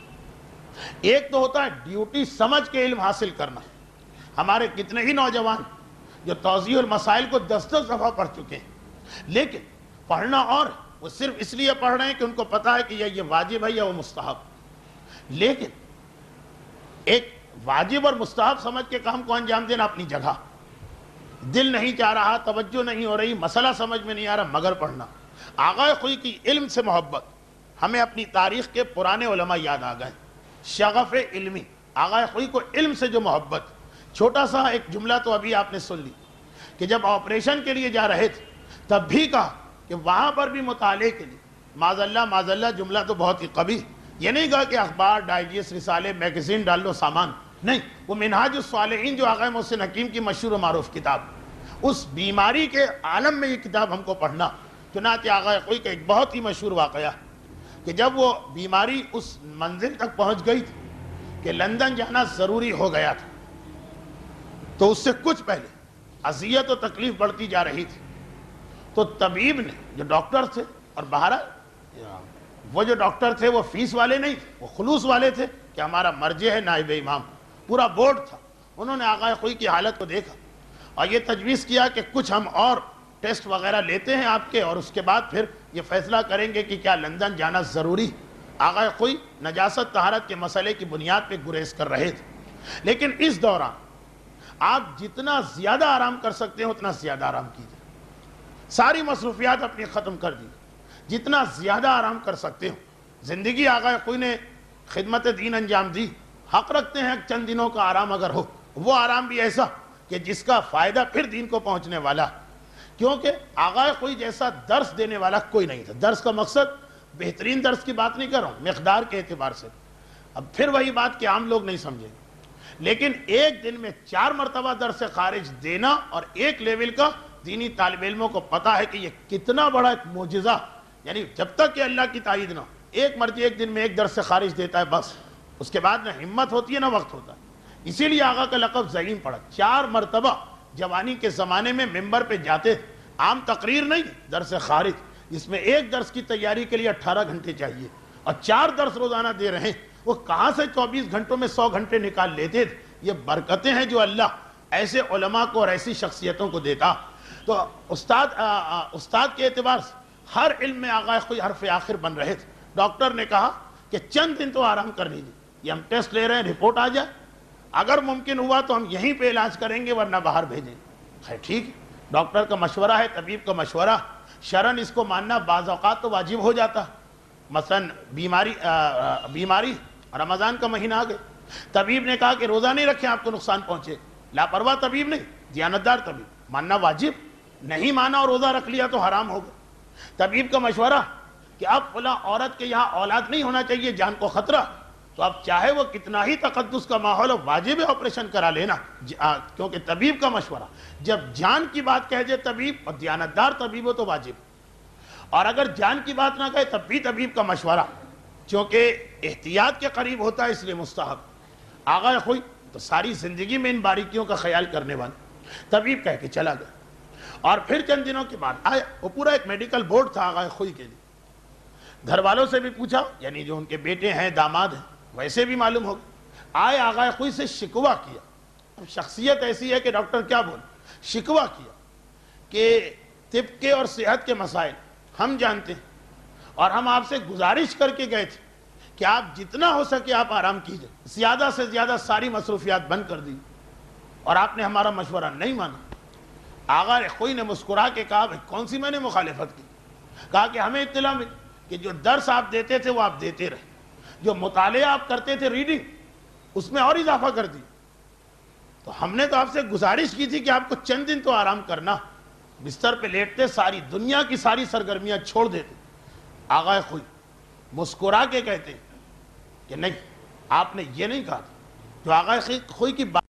گئی۔ ایک تو ہوتا ہے ڈیوٹی سمجھ کے علم حاصل کرنا۔ ہمارے کتنے ہی نوجوان جو توضیح المسائل کو دس دس دفعہ پڑھ چکے ہیں، لیکن پڑھنا اور وہ صرف اس لیے پڑھ رہے ہیں کہ ان کو پتا ہے کہ یہ واجب ہے یا وہ مستحب، لیکن ایک واجب اور مستحب سمجھ کے کام کو انجام دینا اپنی جگہ، دل نہیں چاہ رہا، توجہ نہیں ہو رہی، مسئلہ سمجھ میں نہیں آ رہا مگر پڑھنا۔ آغا خوئی کی علم سے محبت، ہمیں اپنی تاریخ کے پرانے علماء یاد آ گئے، شغف علمی، آغا خوئی کو علم سے جو محبت۔ چھوٹا سا ایک جملہ تو ابھی آپ نے سن لی کہ جب آپریشن کے لیے جا رہے تھے تب بھی کہا کہ وہاں پر بھی مطالعے کے لیے معاذ اللہ معاذ اللہ، جملہ تو بہت ہی قبیح، یہ نہیں کہا کہ اخبار، ڈائجسٹ، رسالے، میگزین ڈال لو سامان، نہیں، وہ منہاج الصالحین جو آغا محسن حکیم کی مشہور و معروف کتاب، اس بیماری کے عالم میں یہ کتاب ہم کو پڑھنا۔ چنانچہ آغا خوئی کا ایک بہت ہی مشہور واقعہ کہ جب وہ بیماری اس منزل تک پہنچ گئی تھی کہ لندن جانا ضروری ہو گیا تھا، تو اس سے کچھ پہلے اذیت و تکلیف بڑھتی جا رہی تھی، تو طبیب نے، جو ڈاکٹر تھے، اور بہرحال وہ جو ڈاکٹر تھے وہ فیس والے نہیں تھے، وہ خلوص والے تھے کہ ہمارا مرجع ہے نائب امام، پورا بورڈ تھا، انہوں نے آغا خوئی کی حالت کو دیکھا اور یہ تجویز کیا کہ کچھ ہم اور ٹیسٹ وغیرہ لیتے ہیں آپ کے، اور اس کے بعد پھر یہ فیصلہ کریں گے کہ کیا لندن جانا ضروری۔ آغا خوئی نجاست طہارت کے مسئلے کی بنیاد پہ گریز کر رہے تھے، لیکن اس دوران آپ جتنا زیادہ آرام کر سکتے ہیں اتنا زیادہ آرام کیجیے، ساری مصروفیات اپنی ختم کر دی، جتنا زیادہ آرام کر سکتے ہو۔ زندگی آغا خوئی نے خدمت دین انجام دی، حق رکھتے ہیں چند دنوں کا آرام اگر ہو، وہ آرام بھی ایسا کہ جس کا فائدہ پھر دین کو پہنچنے والا، کیونکہ آغا خوئی جیسا درس دینے والا کوئی نہیں تھا۔ درس کا مقصد بہترین درس کی بات نہیں کر رہا ہوں، مقدار کے اعتبار سے، اب پھر وہی بات کہ عام لوگ نہیں سمجھیں، لیکن ایک دن میں چار مرتبہ درس سے خارج دینا، اور ایک لیول کا دینی طالب علموں کو پتا ہے کہ یہ کتنا بڑا ایک معجزہ، یعنی جب تک کہ اللہ کی تائید نہ، ایک مرضی ایک دن میں ایک درس سے خارج دیتا ہے بس، اس کے بعد نہ ہمت ہوتی ہے نہ وقت ہوتا ہے۔ اسی لیے آغا کا لقب زعیم پڑا، چار مرتبہ جوانی کے زمانے میں ممبر پہ جاتے تھے، عام تقریر نہیں، درس خارج، جس میں ایک درس کی تیاری کے لیے اٹھارہ گھنٹے چاہیے، اور چار درس روزانہ دے رہے ہیں، وہ کہاں سے چوبیس گھنٹوں میں سو گھنٹے نکال لیتے تھے؟ یہ برکتیں ہیں جو اللہ ایسے علماء کو اور ایسی شخصیتوں کو دیتا۔ تو استاد استاد کے اعتبار سے ہر علم میں آغا خوئی حرف آخر بن رہے تھے۔ ڈاکٹر نے کہا کہ چند دن تو آرام کر لیجیے، یہ ہم ٹیسٹ لے رہے ہیں، رپورٹ آ جائے، اگر ممکن ہوا تو ہم یہیں پہ علاج کریں گے ورنہ باہر بھیجیں۔ خیر ٹھیک ہے، ڈاکٹر کا مشورہ ہے، طبیب کا مشورہ، شرن اس کو ماننا بعض اوقات تو واجب ہو جاتا، مثلا بیماری بیماری رمضان کا مہینہ آ گئے، طبیب نے کہا کہ روزہ نہیں رکھیں آپ کو نقصان پہنچے، لاپرواہ طبیب نہیں، دیانتدار طبیب، ماننا واجب، نہیں مانا اور روزہ رکھ لیا تو حرام ہوگا۔ طبیب کا مشورہ کہ اب فلاں عورت کے یہاں اولاد نہیں ہونا چاہیے، جان کو خطرہ، تو اب چاہے وہ کتنا ہی تقدس کا ماحول ہو، واجب ہے آپریشن کرا لینا، کیونکہ طبیب کا مشورہ، جب جان کی بات کہہ دے طبیب اور دیانتدار طبیب ہو تو واجب، اور اگر جان کی بات نہ کہے تب بھی طبیب کا مشورہ، کیونکہ احتیاط کے قریب ہوتا ہے اس لیے مستحب۔ آغا خوئی تو ساری زندگی میں ان باریکیوں کا خیال کرنے والا، طبیب کہہ کے چلا گیا، اور پھر چند دنوں کے بعد آیا، وہ پورا ایک میڈیکل بورڈ تھا آغا خوئی کے لیے، گھر والوں سے بھی پوچھا، یعنی جو ان کے بیٹے ہیں داماد ہیں ویسے بھی معلوم ہو گیا، آئے آغا خوئی سے شکوہ کیا، اب شخصیت ایسی ہے کہ ڈاکٹر کیا بول، شکوہ کیا کہ طب کے اور صحت کے مسائل ہم جانتے ہیں، اور ہم آپ سے گزارش کر کے گئے تھے کہ آپ جتنا ہو سکے آپ آرام کیجئے، زیادہ سے زیادہ ساری مصروفیات بند کر دی، اور آپ نے ہمارا مشورہ نہیں مانا۔ آغا خوئی نے مسکرا کے کہا کون سی میں نے مخالفت کی، کہا کہ ہمیں اطلاع ملی کہ جو درس آپ دیتے تھے وہ آپ دیتے رہے، جو مطالعہ آپ کرتے تھے ریڈنگ اس میں اور اضافہ کر دی، تو ہم نے تو آپ سے گزارش کی تھی کہ آپ کو چند دن تو آرام کرنا، بستر پہ لیٹتے ساری دنیا کی ساری سرگرمیاں چھوڑ دیتے۔ آغا خوئی مسکرا کے کہتے ہیں کہ نہیں، آپ نے یہ نہیں کہا، جو آغا خوئی کی بات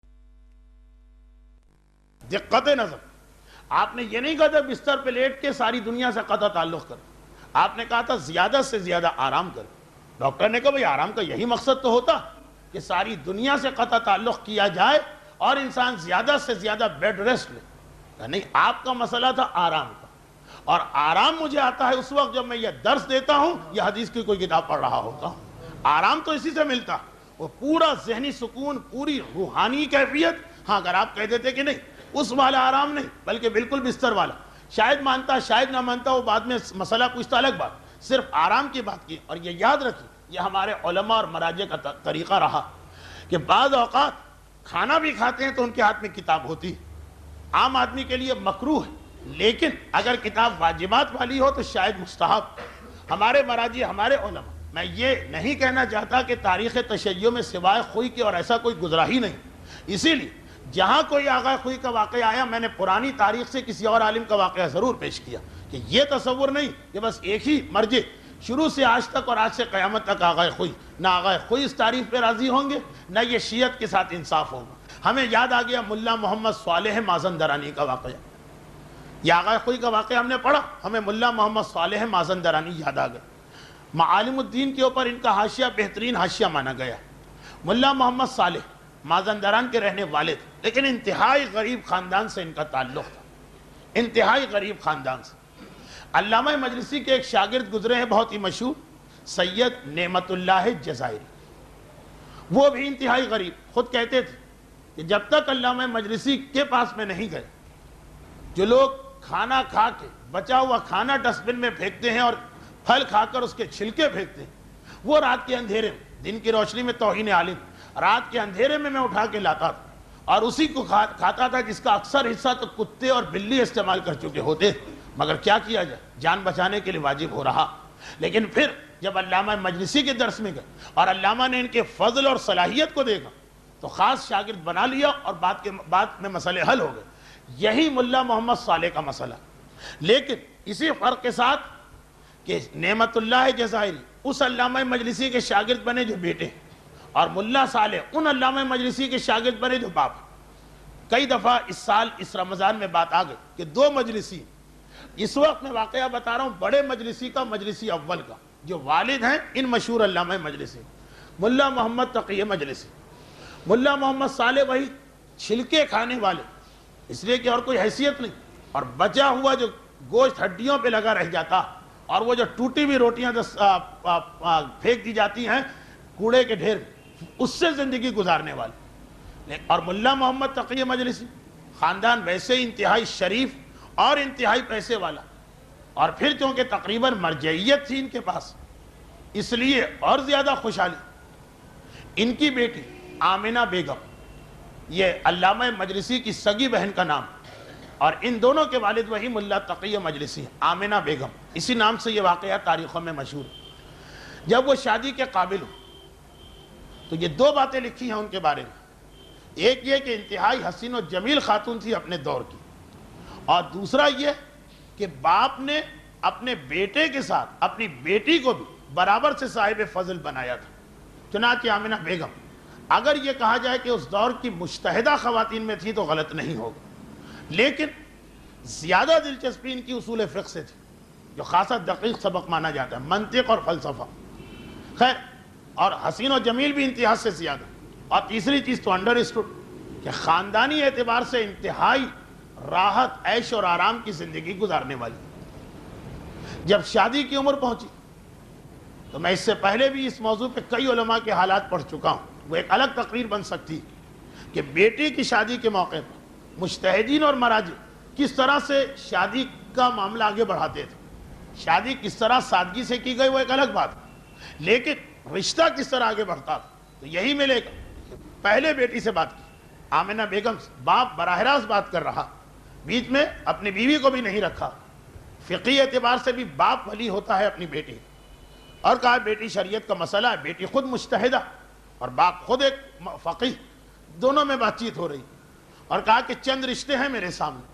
دقت نظر، آپ نے یہ نہیں کہا تھا بستر پہ لیٹ کے ساری دنیا سے قطع تعلق کر، آپ نے کہا تھا زیادہ سے زیادہ آرام کر۔ ڈاکٹر نے کہا بھئی آرام کا یہی مقصد تو ہوتا کہ ساری دنیا سے قطع تعلق کیا جائے اور انسان زیادہ سے زیادہ بیڈ ریسٹ لے، نہیں، آپ کا مسئلہ تھا آرام کا، اور آرام مجھے آتا ہے اس وقت جب میں یہ درس دیتا ہوں یا حدیث کی کوئی کتاب پڑھ رہا ہوتا ہوں، آرام تو اسی سے ملتا، وہ پورا ذہنی سکون، پوری روحانی کیفیت۔ ہاں اگر آپ کہہ دیتے کہ نہیں اس والا آرام نہیں بلکہ بالکل بستر والا، شاید مانتا شاید نہ مانتا، وہ بعد میں مسئلہ پوچھتا، الگ بات، صرف آرام کی بات کی۔ اور یہ یاد رکھیں، یہ ہمارے علماء اور مراجع کا طریقہ رہا کہ بعض اوقات کھانا بھی کھاتے ہیں تو ان کے ہاتھ میں کتاب ہوتی ہے، عام آدمی کے لیے مکروہ ہے، لیکن اگر کتاب واجبات والی ہو تو شاید مستحب۔ ہمارے مراجع، ہمارے علماء، میں یہ نہیں کہنا چاہتا کہ تاریخ تشیع میں سوائے خوئی کے اور ایسا کوئی گزرا ہی نہیں، اسی لیے جہاں کوئی آغا خوئی کا واقعہ آیا میں نے پرانی تاریخ سے کسی اور عالم کا واقعہ ضرور پیش کیا، کہ یہ تصور نہیں کہ بس ایک ہی مرجع شروع سے آج تک اور آج سے قیامت تک آغا خوئی، نہ آغا خوئی اس تعریف پہ راضی ہوں گے، نہ یہ شیعت کے ساتھ انصاف ہوگا۔ ہمیں یاد آ گیا ملا محمد صالح مازندرانی کا واقعہ، یہ آغا خوئی کا واقعہ ہم نے پڑھا، ہمیں ملا محمد صالح مازندرانی یاد آ گیا۔ معالم الدین کے اوپر ان کا حاشیہ بہترین حاشیہ مانا گیا۔ ملا محمد صالح مازندران کے رہنے والے تھے، لیکن انتہائی غریب خاندان سے ان کا تعلق تھا، انتہائی غریب خاندان سے۔ علامہ مجلسی کے ایک شاگرد گزرے ہیں بہت ہی مشہور، سید نعمت اللہ جزائری، وہ بھی انتہائی غریب، خود کہتے تھے کہ جب تک علامہ مجلسی کے پاس میں نہیں گئے، جو لوگ کھانا کھا کے بچا ہوا کھانا ڈسٹ بن میں پھینکتے ہیں اور پھل کھا کر اس کے چھلکے پھینکتے ہیں، وہ رات کے اندھیرے میں، دن کی روشنی میں توہین عالم، رات کے اندھیرے میں میں اٹھا کے لاتا تھا اور اسی کو کھاتا تھا، جس کا اکثر حصہ تو کتے اور بلی استعمال کر چکے ہوتے، مگر کیا کیا جائے، جان بچانے کے لیے واجب ہو رہا۔ لیکن پھر جب علامہ مجلسی کے درس میں گئے اور علامہ نے ان کے فضل اور صلاحیت کو دیکھا تو خاص شاگرد بنا لیا اور بات کے بعد میں مسئلے حل ہو گئے۔ یہی ملا محمد صالح کا مسئلہ، لیکن اسی فرق کے ساتھ کہ نعمت اللہ جزائری اس علامہ مجلسی کے شاگرد بنے جو بیٹے، اور ملا صالح ان علامہ مجلسی کے شاگرد بنے جو باپ۔ کئی دفعہ اس سال اس رمضان میں بات آ گئی کہ دو مجلسی، اس وقت میں واقعہ بتا رہا ہوں بڑے مجلسی کا، مجلسی اول کا، جو والد ہیں ان مشہور علامہ مجلسی، ملا محمد تقی مجلسی۔ ملا محمد صالح وہی چھلکے کھانے والے، اس لیے کہ اور کوئی حیثیت نہیں، اور بچا ہوا جو گوشت ہڈیوں پہ لگا رہ جاتا، اور وہ جو ٹوٹی ہوئی روٹیاں پھینک دی جاتی ہیں کوڑے کے ڈھیر، اس سے زندگی گزارنے والے۔ اور ملا محمد تقی مجلسی خاندان ویسے انتہائی شریف اور انتہائی پیسے والا، اور پھر چونکہ تقریباً مرجعیت تھی ان کے پاس، اس لیے اور زیادہ خوشحالی۔ ان کی بیٹی آمنہ بیگم، یہ علامہ مجلسی کی سگی بہن کا نام، اور ان دونوں کے والد وہی ملا تقی مجلسی ہیں، آمنہ بیگم، اسی نام سے یہ واقعہ تاریخوں میں مشہور ہے۔ جب وہ شادی کے قابل ہو تو یہ دو باتیں لکھی ہیں ان کے بارے میں، ایک یہ کہ انتہائی حسین و جمیل خاتون تھی اپنے دور کی، اور دوسرا یہ کہ باپ نے اپنے بیٹے کے ساتھ اپنی بیٹی کو بھی برابر سے صاحب فضل بنایا تھا۔ چنانچہ آمنہ بیگم اگر یہ کہا جائے کہ اس دور کی مجتہدہ خواتین میں تھی تو غلط نہیں ہوگا، لیکن زیادہ دلچسپی ان کی اصول فقہ سے تھی، جو خاصا دقیق سبق مانا جاتا ہے، منطق اور فلسفہ۔ خیر، اور حسین و جمیل بھی انتہا سے زیادہ۔ اور تیسری چیز تو انڈر اسٹوڈ کہ خاندانی اعتبار سے انتہائی راحت، عیش اور آرام کی زندگی گزارنے والی۔ جب شادی کی عمر پہنچی تو میں اس سے پہلے بھی اس موضوع پہ کئی علماء کے حالات پڑھ چکا ہوں، وہ ایک الگ تقریر بن سکتی کہ بیٹی کی شادی کے موقع پر مجتہدین اور مراجع کس طرح سے شادی کا معاملہ آگے بڑھاتے تھے۔ شادی کس طرح سادگی سے کی گئی وہ ایک الگ بات ہے، لیکن رشتہ کس طرح آگے بڑھتا تھا تو یہی ملے گا۔ پہلے بیٹی سے بات کی، آمنہ بیگم سے باپ براہ راست بات کر رہا، بیچ میں اپنی بیوی کو بھی نہیں رکھا، فقہی اعتبار سے بھی باپ ولی ہوتا ہے اپنی بیٹی، اور کہا بیٹی شریعت کا مسئلہ ہے، بیٹی خود مجتہدہ اور باپ خود ایک فقیہ، دونوں میں بات چیت ہو رہی، اور کہا کہ چند رشتے ہیں میرے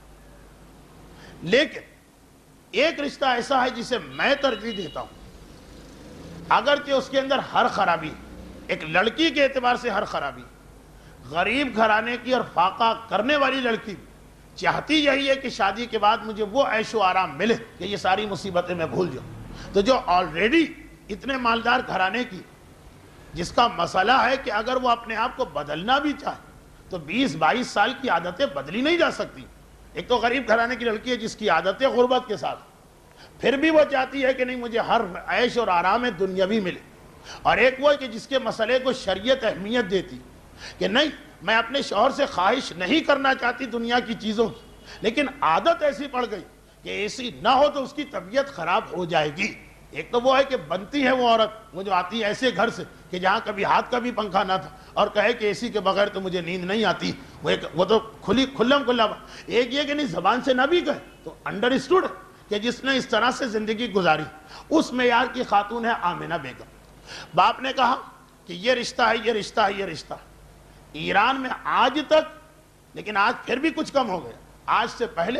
سامنے، لیکن ایک رشتہ ایسا ہے جسے میں ترجیح دیتا ہوں، اگرچہ اس کے اندر ہر خرابی، ایک لڑکی کے اعتبار سے ہر خرابی، غریب گھرانے کی اور فاقہ کرنے والی لڑکی چاہتی یہی ہے کہ شادی کے بعد مجھے وہ عیش و آرام ملے کہ یہ ساری مصیبتیں میں بھول جاؤں، تو جو آلریڈی اتنے مالدار گھرانے کی، جس کا مسئلہ ہے کہ اگر وہ اپنے آپ کو بدلنا بھی چاہے تو بیس بائیس سال کی عادتیں بدلی نہیں جا سکتی۔ ایک تو غریب گھرانے کی لڑکی ہے جس کی عادتیں غربت کے ساتھ، پھر بھی وہ چاہتی ہے کہ نہیں مجھے ہر عیش اور آرام دنیاوی ملے، اور ایک وہ ہے کہ جس کے مسئلے کو شریعت اہمیت دیتی کہ نہیں میں اپنے شوہر سے خواہش نہیں کرنا چاہتی دنیا کی چیزوں کی، لیکن عادت ایسی پڑ گئی کہ ایسی نہ ہو تو اس کی طبیعت خراب ہو جائے گی۔ ایک تو وہ ہے کہ بنتی ہے وہ عورت، وہ جو آتی ہے ایسے گھر سے کہ جہاں کبھی ہاتھ کا بھی پنکھا نہ تھا، اور کہے کہ اسی کے بغیر تو مجھے نیند نہیں آتی، وہ ایک وہ تو کھلی کھلم کھلا۔ ایک یہ کہ نہیں زبان سے نہ بھی کہے تو انڈر اسٹوڈ کہ جس نے اس طرح سے زندگی گزاری، اس معیار کی خاتون ہے آمنہ بیگم۔ باپ نے کہا کہ یہ رشتہ ہے، یہ رشتہ ہے، یہ رشتہ ہے۔ ایران میں آج تک، لیکن آج پھر بھی کچھ کم ہو گیا، آج سے پہلے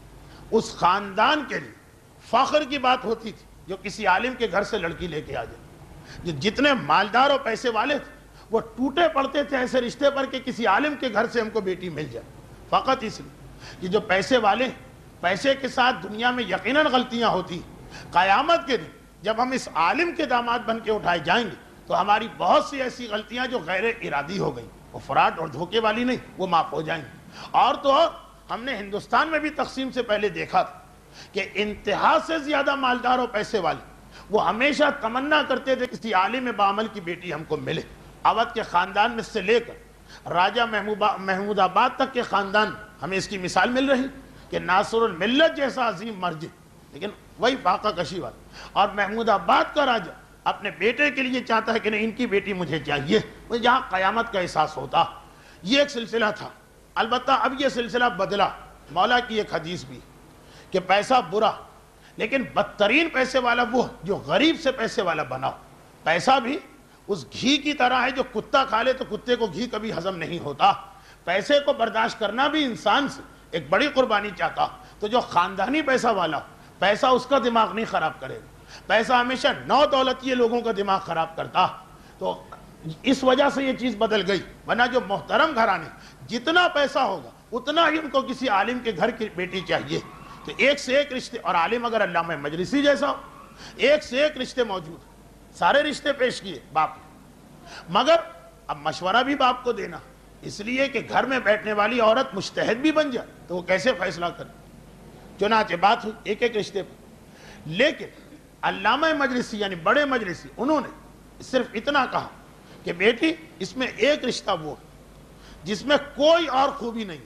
اس خاندان کے لیے فخر کی بات ہوتی تھی جو کسی عالم کے گھر سے لڑکی لے کے آ جائے۔ جو جتنے مالدار اور پیسے والے تھے وہ ٹوٹے پڑتے تھے ایسے رشتے پر کہ کسی عالم کے گھر سے ہم کو بیٹی مل جائے، فقط اس لیے کہ جو پیسے والے، پیسے کے ساتھ دنیا میں یقیناً غلطیاں ہوتی، قیامت کے دن جب ہم اس عالم کے داماد بن کے اٹھائے جائیں گے تو ہماری بہت سی ایسی غلطیاں جو غیر ارادی ہو گئیں، وہ فراڈ اور دھوکے والی نہیں، وہ معاف ہو جائیں گے۔ اور تو اور ہم نے ہندوستان میں بھی تقسیم سے پہلے دیکھا تھا کہ انتہا سے زیادہ مالدار اور پیسے والے وہ ہمیشہ تمنا کرتے تھے کسی عالم بعمل کی بیٹی ہم کو ملے۔ اودھ کے خاندان میں سے لے کر راجہ محمود آباد تک کے خاندان ہمیں اس کی مثال مل رہی کہ ناصر الملت جیسا عظیم مرجع، لیکن وہی فاقہ کشی والا، اور محمود آباد کا راجہ اپنے بیٹے کے لیے چاہتا ہے کہ نہیں ان کی بیٹی مجھے چاہیے، وہ جہاں قیامت کا احساس ہوتا۔ یہ ایک سلسلہ تھا، البتہ اب یہ سلسلہ بدلا۔ مولا کی ایک حدیث بھی کہ پیسہ برا، لیکن بدترین پیسے والا وہ جو غریب سے پیسے والا بنا۔ پیسہ بھی اس گھی کی طرح ہے جو کتا کھا لے تو کتے کو گھی کبھی ہضم نہیں ہوتا۔ پیسے کو برداشت کرنا بھی انسان سے ایک بڑی قربانی چاہتا، تو جو خاندانی پیسہ والا، پیسہ اس کا دماغ نہیں خراب کرے گا، پیسہ ہمیشہ نو دولتی لوگوں کا دماغ خراب کرتا۔ تو اس وجہ سے یہ چیز بدل گئی، ورنہ جو محترم گھرانے جتنا پیسہ ہوگا اتنا ہی ان کو کسی عالم کے گھر کی بیٹی چاہیے۔ تو ایک سے ایک رشتے، اور عالم اگر علامہ مجلسی جیسا ہو، ایک سے ایک رشتے موجود، سارے رشتے پیش کیے باپ نے، مگر اب مشورہ بھی باپ کو دینا، اس لیے کہ گھر میں بیٹھنے والی عورت مجتہد بھی بن جائے تو وہ کیسے فیصلہ کرے۔ چنانچہ بات ہوئی ایک ایک رشتے پر، لیکن علامہ مجلسی یعنی بڑے مجلسی انہوں نے صرف اتنا کہا کہ بیٹی اس میں ایک رشتہ وہ ہے جس میں کوئی اور خوبی نہیں،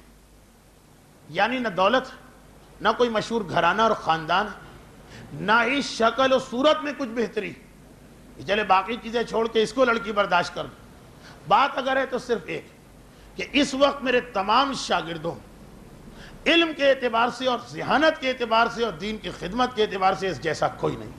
یعنی نہ دولت، نہ کوئی مشہور گھرانہ اور خاندان، نہ ہی شکل و صورت میں کچھ بہتری، چلے باقی چیزیں چھوڑ کے اس کو لڑکی برداشت کر دو۔ بات اگر ہے تو صرف ایک کہ اس وقت میرے تمام شاگردوں علم کے اعتبار سے اور ذہانت کے اعتبار سے اور دین کی خدمت کے اعتبار سے اس جیسا کوئی نہیں۔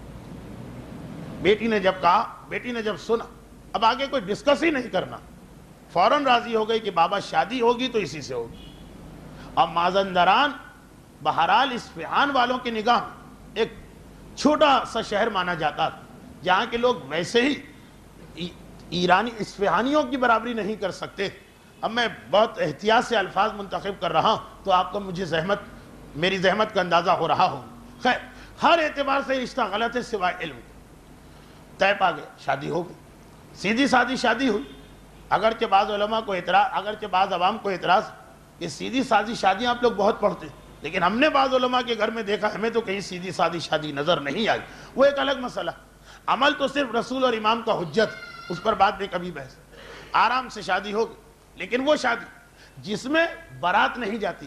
بیٹی نے جب کہا، بیٹی نے جب سنا، اب آگے کوئی ڈسکس ہی نہیں کرنا، فوراً راضی ہو گئی کہ بابا شادی ہوگی تو اسی سے ہوگی۔ اب مازندران بہرحال اصفہان والوں کی نگاہ میں ایک چھوٹا سا شہر مانا جاتا تھا، جہاں کے لوگ ویسے ہی ایرانی اصفہانیوں کی برابری نہیں کر سکتے۔ اب میں بہت احتیاط سے الفاظ منتخب کر رہا ہوں تو آپ کو مجھے زحمت میری زحمت کا اندازہ ہو رہا ہو۔ خیر، ہر اعتبار سے رشتہ غلط ہے سوائے علم کے۔ طے پا گئے، شادی ہو گئی، سیدھی سادھی شادی ہوئی۔ اگرچہ بعض علماء کو اعتراض اگرچہ بعض عوام کو اعتراض کہ سیدھی سادھی شادیاں آپ لوگ بہت پڑھتے ہیں، لیکن ہم نے بعض علماء کے گھر میں دیکھا، ہمیں تو کہیں سیدھی سادھی شادی نظر نہیں آئی۔ وہ ایک الگ مسئلہ، عمل تو صرف رسول اور امام کا حجت، اس پر بعد میں کبھی بحث۔ آرام سے شادی ہو گئی، لیکن وہ شادی جس میں بارات نہیں جاتی،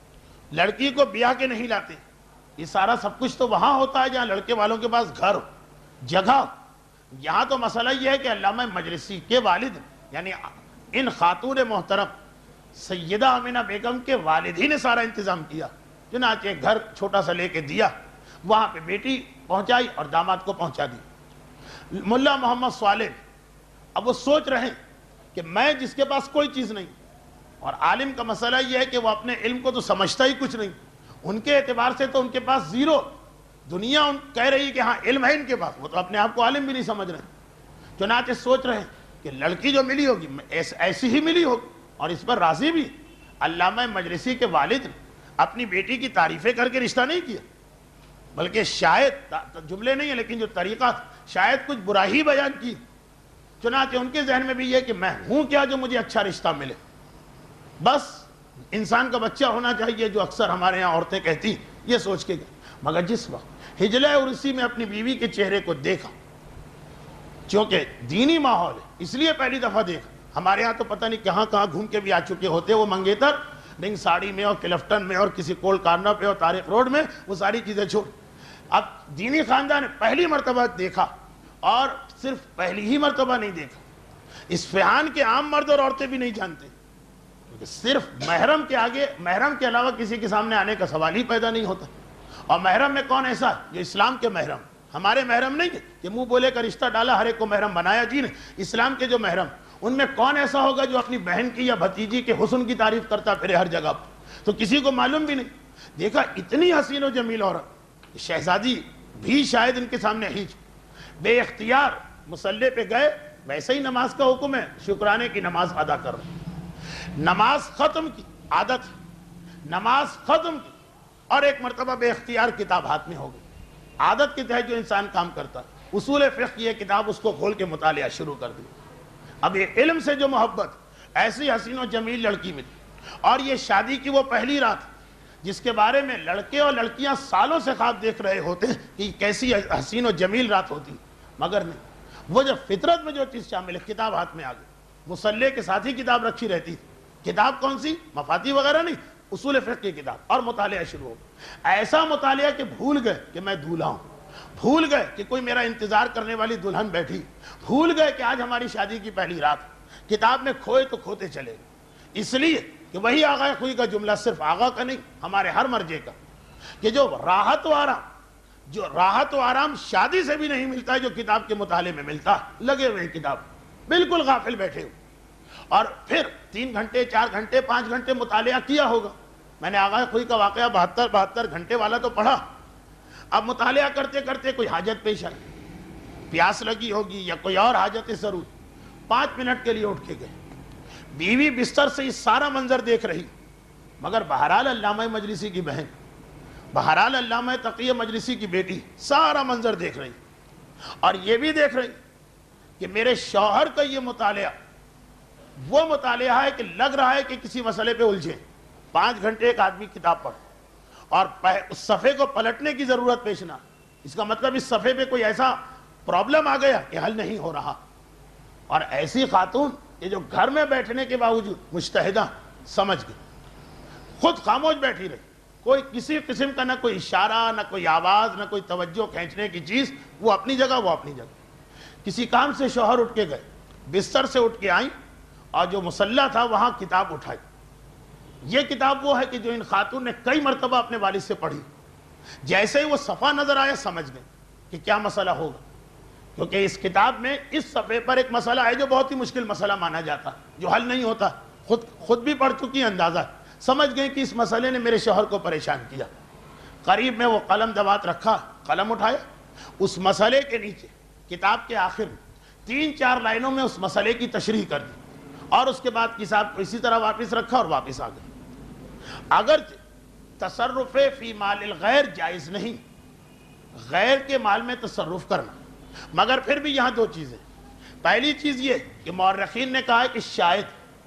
لڑکی کو بیاہ کے نہیں لاتے، یہ سارا سب کچھ تو وہاں ہوتا ہے جہاں لڑکے والوں کے پاس گھر ہو، جگہ ہو۔ یہاں تو مسئلہ یہ ہے کہ علامہ مجلسی کے والد یعنی ان خاتون محترم سیدہ آمینہ بیگم کے والد ہی نے سارا انتظام کیا، چنانچہ گھر چھوٹا سا لے کے دیا، وہاں پہ بیٹی پہنچائی اور داماد کو پہنچا دی۔ ملا محمد صالح اب وہ سوچ رہے ہیں کہ میں جس کے پاس کوئی چیز نہیں، اور عالم کا مسئلہ یہ ہے کہ وہ اپنے علم کو تو سمجھتا ہی کچھ نہیں، ان کے اعتبار سے تو ان کے پاس زیرو، دنیا ان کہہ رہی کہ ہاں علم ہے ان کے پاس، وہ تو اپنے آپ کو عالم بھی نہیں سمجھ رہے۔ چنانچہ سوچ رہے ہیں کہ لڑکی جو ملی ہوگی ایسی ہی ملی ہوگی، اور اس پر راضی بھی۔ علامہ مجلسی کے والد نے اپنی بیٹی کی تعریفیں کر کے رشتہ نہیں کیا، بلکہ شاید جملے نہیں ہیں لیکن جو طریقہ شاید کچھ برائی بیان کی۔ چنانچہ ان کے ذہن میں بھی یہ کہ میں ہوں کیا جو مجھے اچھا رشتہ ملے، بس انسان کا بچہ ہونا چاہیے، جو اکثر ہمارے یہاں عورتیں کہتی، یہ سوچ کے گئے۔ مگر جس وقت حجلہ عرسی میں اپنی بیوی کے چہرے کو دیکھا، چونکہ دینی ماحول ہے اس لیے پہلی دفعہ دیکھا، ہمارے ہاں تو پتہ نہیں کہاں کہاں گھوم کے بھی آ چکے ہوتے وہ منگیتر، رنگ ساڑی میں اور کلفٹن میں اور کسی کول کارنر پہ اور طارق روڈ میں، وہ ساری چیزیں چھوڑ۔ اب دینی خاندان نے پہلی مرتبہ دیکھا، اور صرف پہلی ہی مرتبہ نہیں دیکھا، اصفہان کے عام مرد اور عورتیں بھی نہیں جانتے، کیونکہ صرف محرم کے آگے محرم کے علاوہ کسی کے سامنے آنے کا سوال ہی پیدا نہیں ہوتا۔ اور محرم میں کون ایسا ہے جو اسلام کے محرم، ہمارے محرم نہیں ہے کہ منہ بولے کا رشتہ ڈالا ہر ایک کو محرم بنایا، جی نہیں، اسلام کے جو محرم ان میں کون ایسا ہوگا جو اپنی بہن کی یا بھتیجی کے حسن کی تعریف کرتا پھرے ہر جگہ پر، تو کسی کو معلوم بھی نہیں۔ دیکھا اتنی حسین و جمیل عورت، شہزادی بھی شاید ان کے سامنے ہیچ، بے اختیار مصلی پہ گئے، ویسے ہی نماز کا حکم ہے، شکرانے کی نماز ادا کر رہے، نماز ختم کی عادت، نماز ختم کی، اور ایک مرتبہ بے اختیار کتاب ہاتھ میں ہو گئی۔ عادت کے تحت جو انسان کام کرتا ہے، اصول فقہ کی یہ کتاب اس کو کھول کے مطالعہ شروع کر دی۔ اب یہ علم سے جو محبت، ایسی حسین و جمیل لڑکی ملی، اور یہ شادی کی وہ پہلی رات جس کے بارے میں لڑکے اور لڑکیاں سالوں سے خواب دیکھ رہے ہوتے ہیں کہ کیسی حسین و جمیل رات ہوتی، مگر نہیں، وہ جب فطرت میں جو چیز شامل ہے، کتاب ہاتھ میں آ گئی، مصلی کے ساتھ ہی کتاب رکھی رہتی تھی، کتاب کون سی، مفاتی وغیرہ نہیں، اصول فقہ کی کتاب، اور مطالعہ شروع ہو گیا۔ ایسا مطالعہ کہ بھول گئے کہ میں دولہا ہوں، بھول گئے کہ کوئی میرا انتظار کرنے والی دلہن بیٹھی، بھول گئے کہ آج ہماری شادی کی پہلی رات، کتاب میں کھوئے تو کھوتے چلے گئے، اس لیے کہ وہی آغا خوئی کا جملہ صرف آغا کا نہیں، ہمارے ہر مرجے کا، کہ جو راحت و آرام جو راحت و آرام شادی سے بھی نہیں ملتا ہے، جو کتاب کے مطالعے میں ملتا، لگے ہوئے کتاب، بالکل غافل بیٹھے ہوئے، اور پھر تین گھنٹے چار گھنٹے پانچ گھنٹے مطالعہ کیا ہوگا۔ میں نے آغا خوئی کا واقعہ بہتر بہتر گھنٹے والا تو پڑھا، اب مطالعہ کرتے کرتے کوئی حاجت پیش آئی، پیاس لگی ہوگی یا کوئی اور حاجت ضرور، پانچ منٹ کے لیے اٹھ کے گئے، بیوی بستر سے یہ سارا منظر دیکھ رہی، مگر بہرحال علامہ مجلسی کی بہن، بہرحال علامہ تقی مجلسی کی بیٹی سارا منظر دیکھ رہی، اور یہ بھی دیکھ رہی کہ میرے شوہر کا یہ مطالعہ وہ مطالعہ ہے کہ لگ رہا ہے کہ کسی مسئلے پہ الجھے، پانچ گھنٹے ایک آدمی کتاب پڑھ اور اس صفحے کو پلٹنے کی ضرورت پیش نہ، اس کا مطلب اس صفحے پہ کوئی ایسا پرابلم آ گیا کہ حل نہیں ہو رہا، اور ایسی خاتون کہ جو گھر میں بیٹھنے کے باوجود مجتہدہ سمجھ گئی، خود خاموش بیٹھی رہی، کوئی کسی قسم کا نہ کوئی اشارہ نہ کوئی آواز نہ کوئی توجہ کھینچنے کی چیز، وہ اپنی جگہ وہ اپنی جگہ۔ کسی کام سے شوہر اٹھ کے گئے، بستر سے اٹھ کے آئیں اور جو مصلی تھا وہاں کتاب اٹھائی، یہ کتاب وہ ہے کہ جو ان خاتون نے کئی مرتبہ اپنے والد سے پڑھی. جیسے ہی وہ صفحہ نظر آیا سمجھ گئے کہ کیا مسئلہ ہوگا، کیونکہ اس کتاب میں اس صفحے پر ایک مسئلہ ہے جو بہت ہی مشکل مسئلہ مانا جاتا، جو حل نہیں ہوتا. خود خود بھی پڑھ چکی اندازہ، سمجھ گئے کہ اس مسئلے نے میرے شوہر کو پریشان کیا. قریب میں وہ قلم دوات رکھا، قلم اٹھایا، اس مسئلے کے نیچے کتاب کے آخر میں تین چار لائنوں میں اس مسئلے کی تشریح کر دی، اور اس کے بعد کتاب کو اسی طرح واپس رکھا اور واپس آ گئے. اگر تصرف فی مال الغیر جائز نہیں، غیر کے مال میں تصرف کرنا، مگر پھر بھی یہاں دو چیزیں. پہلی چیز یہ کہ مورخین نے کہا ہے کہ شاید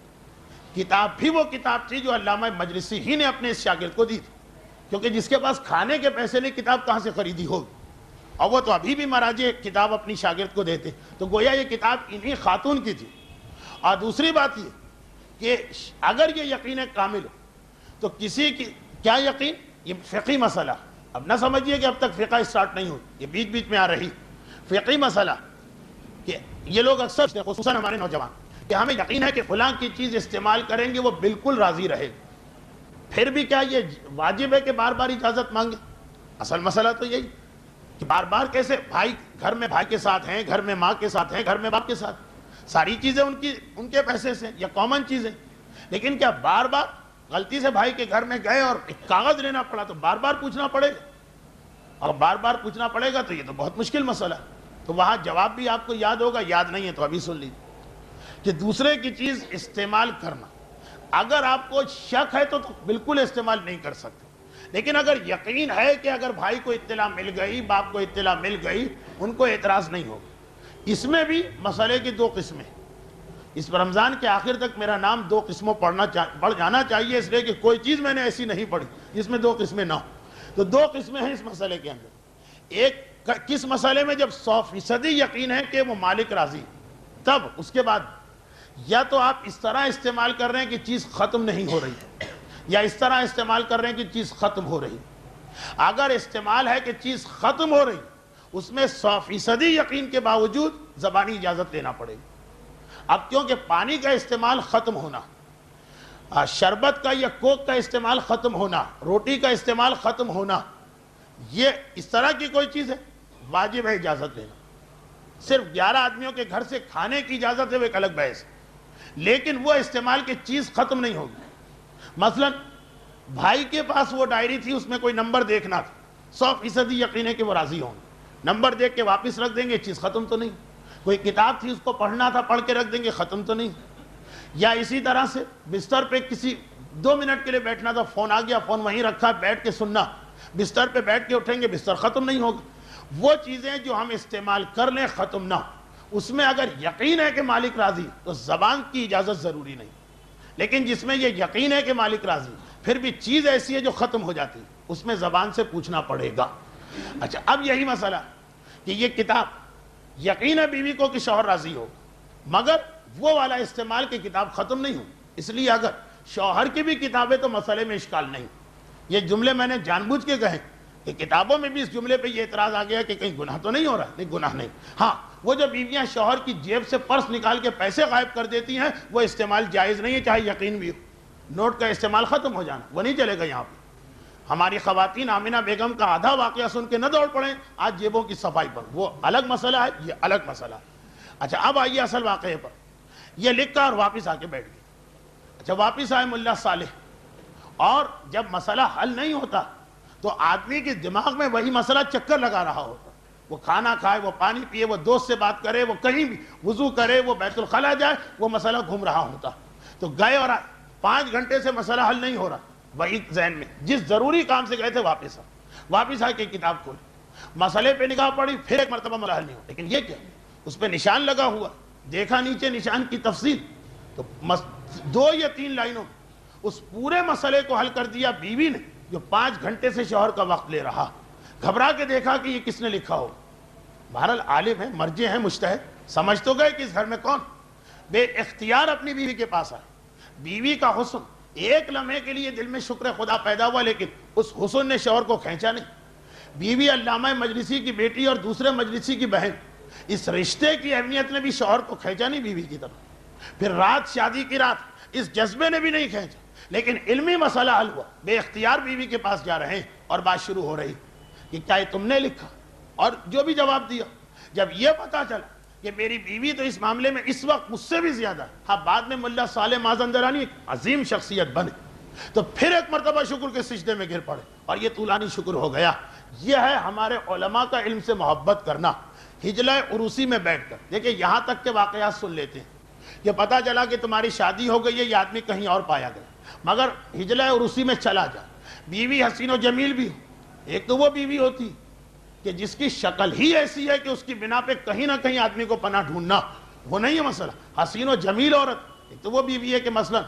کتاب بھی وہ کتاب تھی جو علامہ مجلسی ہی نے اپنے اس شاگرد کو دی تھی، کیونکہ جس کے پاس کھانے کے پیسے نے کتاب کہاں سے خریدی ہوگی، اور وہ تو ابھی بھی مراجع کتاب اپنی شاگرد کو دیتے، تو گویا یہ کتاب انہی خاتون کی تھی. اور دوسری بات یہ کہ اگر یہ یقین کامل ہو تو کسی کی کیا یقین، یہ فقہی مسئلہ، اب نہ سمجھیے کہ اب تک فقہ اسٹارٹ نہیں ہوئی، یہ بیچ بیچ میں آ رہی فقہی مسئلہ، کہ یہ لوگ اکثر خصوصاً ہمارے نوجوان کہ ہمیں یقین ہے کہ فلاں کی چیز استعمال کریں گے وہ بالکل راضی رہے گا، پھر بھی کیا یہ واجب ہے کہ بار بار اجازت مانگے؟ اصل مسئلہ تو یہی کہ بار بار کیسے، بھائی گھر میں بھائی کے ساتھ ہیں، گھر میں ماں کے ساتھ ہیں، گھر میں باپ کے ساتھ، ساری چیزیں ان کی ان کے پیسے سے یا کامن چیزیں، لیکن کیا بار بار غلطی سے بھائی کے گھر میں گئے اور ایک کاغذ لینا پڑا تو بار بار پوچھنا پڑے گا؟ اور بار بار پوچھنا پڑے گا تو یہ تو بہت مشکل مسئلہ ہے. تو وہاں جواب بھی آپ کو یاد ہوگا، یاد نہیں ہے تو ابھی سن لیجیے کہ دوسرے کی چیز استعمال کرنا، اگر آپ کو شک ہے تو بالکل استعمال نہیں کر سکتے، لیکن اگر یقین ہے کہ اگر بھائی کو اطلاع مل گئی، باپ کو اطلاع مل گئی، ان کو اعتراض نہیں ہوگا. اس میں بھی مسئلے کی دو قسمیں، اس رمضان کے آخر تک میرا نام دو قسموں پڑھنا پڑھ جانا چاہیے، اس لیے کہ کوئی چیز میں نے ایسی نہیں پڑھی جس میں دو قسمیں نہ ہوں. تو دو قسمیں ہیں اس مسئلے کے اندر. ایک کس مسئلے میں جب سو فیصدی یقین ہے کہ وہ مالک راضی، تب اس کے بعد یا تو آپ اس طرح استعمال کر رہے ہیں کہ چیز ختم نہیں ہو رہی، یا اس طرح استعمال کر رہے ہیں کہ چیز ختم ہو رہی. اگر استعمال ہے کہ چیز ختم ہو رہی، اس میں سو فیصدی یقین کے باوجود زبانی اجازت لینا پڑے گی. اب کیونکہ پانی کا استعمال ختم ہونا، شربت کا یا کوک کا استعمال ختم ہونا، روٹی کا استعمال ختم ہونا، یہ اس طرح کی کوئی چیز ہے، واجب ہے اجازت لینا. صرف گیارہ آدمیوں کے گھر سے کھانے کی اجازت ہے، وہ ایک الگ بحث ہے، لیکن وہ استعمال کی چیز ختم نہیں ہوگی. مثلا بھائی کے پاس وہ ڈائری تھی، اس میں کوئی نمبر دیکھنا تھا، سو فیصدی یقین ہے کہ وہ راضی ہوں گے، نمبر دیکھ کے واپس رکھ دیں گے، چیز ختم تو نہیں. کوئی کتاب تھی، اس کو پڑھنا تھا، پڑھ کے رکھ دیں گے، ختم تو نہیں. یا اسی طرح سے بستر پہ کسی دو منٹ کے لیے بیٹھنا تھا، فون آ گیا، فون وہیں رکھا، بیٹھ کے سننا، بستر پہ بیٹھ کے اٹھیں گے، بستر ختم نہیں ہوگا. وہ چیزیں جو ہم استعمال کر لیں ختم نہ ہو، اس میں اگر یقین ہے کہ مالک راضی تو زبان کی اجازت ضروری نہیں. لیکن جس میں یہ یقین ہے کہ مالک راضی، پھر بھی چیز ایسی ہے جو ختم ہو جاتی ہے، اس میں زبان سے پوچھنا پڑے گا. اچھا، اب یہی مسئلہ کہ یہ کتاب یقین ہے بیوی کو کہ شوہر راضی ہو، مگر وہ والا استعمال کی کتاب ختم نہیں ہو، اس لیے اگر شوہر کی بھی کتابیں تو مسئلے میں اشکال نہیں. یہ جملے میں نے جان بوجھ کے کہے کہ کتابوں میں بھی اس جملے پہ یہ اعتراض آ گیا کہ کہیں گناہ تو نہیں ہو رہا. نہیں، گناہ نہیں. ہاں، وہ جو بیویاں شوہر کی جیب سے پرس نکال کے پیسے غائب کر دیتی ہیں، وہ استعمال جائز نہیں ہے، چاہے یقین بھی ہو. نوٹ کا استعمال ختم ہو جانا وہ نہیں چلے گا. یہاں پہ ہماری خواتین آمینہ بیگم کا آدھا واقعہ سن کے نہ دوڑ پڑیں آج جیبوں کی صفائی پر، وہ الگ مسئلہ ہے، یہ الگ مسئلہ ہے. اچھا، اب آئیے اصل واقعے پر. یہ لکھا اور واپس آ کے بیٹھ گئے. اچھا، واپس آئے ملا صالح، اور جب مسئلہ حل نہیں ہوتا تو آدمی کے دماغ میں وہی مسئلہ چکر لگا رہا ہوتا. وہ کھانا کھائے، وہ پانی پیے، وہ دوست سے بات کرے، وہ کہیں بھی وضو کرے، وہ بیت الخلا جائے، وہ مسئلہ گھوم رہا ہوتا. تو گئے اور پانچ گھنٹے سے مسئلہ حل نہیں ہو رہا، وہی ذہن میں جس ضروری کام سے گئے تھے واپس آ واپس آ کے کتاب کھولی، مسئلے پہ نگاہ پڑی، پھر ایک مرتبہ مسئلہ حل نہیں ہو. لیکن یہ کیا، اس پہ نشان لگا ہوا، دیکھا نیچے نشان کی تفصیل، تو دو یا تین لائنوں اس پورے مسئلے کو حل کر دیا بیوی نے، جو پانچ گھنٹے سے شوہر کا وقت لے رہا. گھبرا کے دیکھا کہ یہ کس نے لکھا ہو. بہرحال عالم ہے، مرجع ہے، مجتہد، سمجھ تو گئے کہ اس گھر میں کون. بے اختیار اپنی بیوی کے پاس آئے. بیوی کا حسن ایک لمحے کے لیے دل میں شکر خدا پیدا ہوا، لیکن اس حسن نے شوہر کو کھینچا نہیں. بیوی علامہ مجلسی کی بیٹی اور دوسرے مجلسی کی بہن، اس رشتے کی اہمیت نے بھی شوہر کو کھینچا نہیں بیوی کی طرف. پھر رات، شادی کی رات، اس جذبے نے بھی نہیں کھینچا. لیکن علمی مسئلہ حل ہوا، بے اختیار بیوی کے پاس جا رہے ہیں اور بات شروع ہو رہی کہ کیا یہ تم نے لکھا، اور جو بھی جواب دیا، جب یہ پتا چلا کہ میری بیوی تو اس معاملے میں اس وقت مجھ سے بھی زیادہ ہے، ہاں بعد میں ملا صالح مازندرانی ایک عظیم شخصیت بنے، تو پھر ایک مرتبہ شکر کے سجدے میں گر پڑے، اور یہ طولانی شکر ہو گیا۔ یہ ہے ہمارے علماء کا علم سے محبت کرنا۔ حجلہ عروسی میں بیٹھ کر دیکھیں، یہاں تک کے واقعات سن لیتے ہیں کہ پتا چلا کہ تمہاری شادی ہو گئی ہے، یہ آدمی کہیں اور پایا گیا، مگر حجلہ عروسی میں چلا جا، بیوی حسین و جمیل بھی ہو، ایک تو وہ بیوی ہوتی کہ جس کی شکل ہی ایسی ہے کہ اس کی بنا پہ کہیں نہ کہیں آدمی کو پناہ ڈھونڈنا، وہ نہیں ہے مسئلہ، حسین و جمیل عورت، ایک تو وہ بیوی ہے کہ مثلا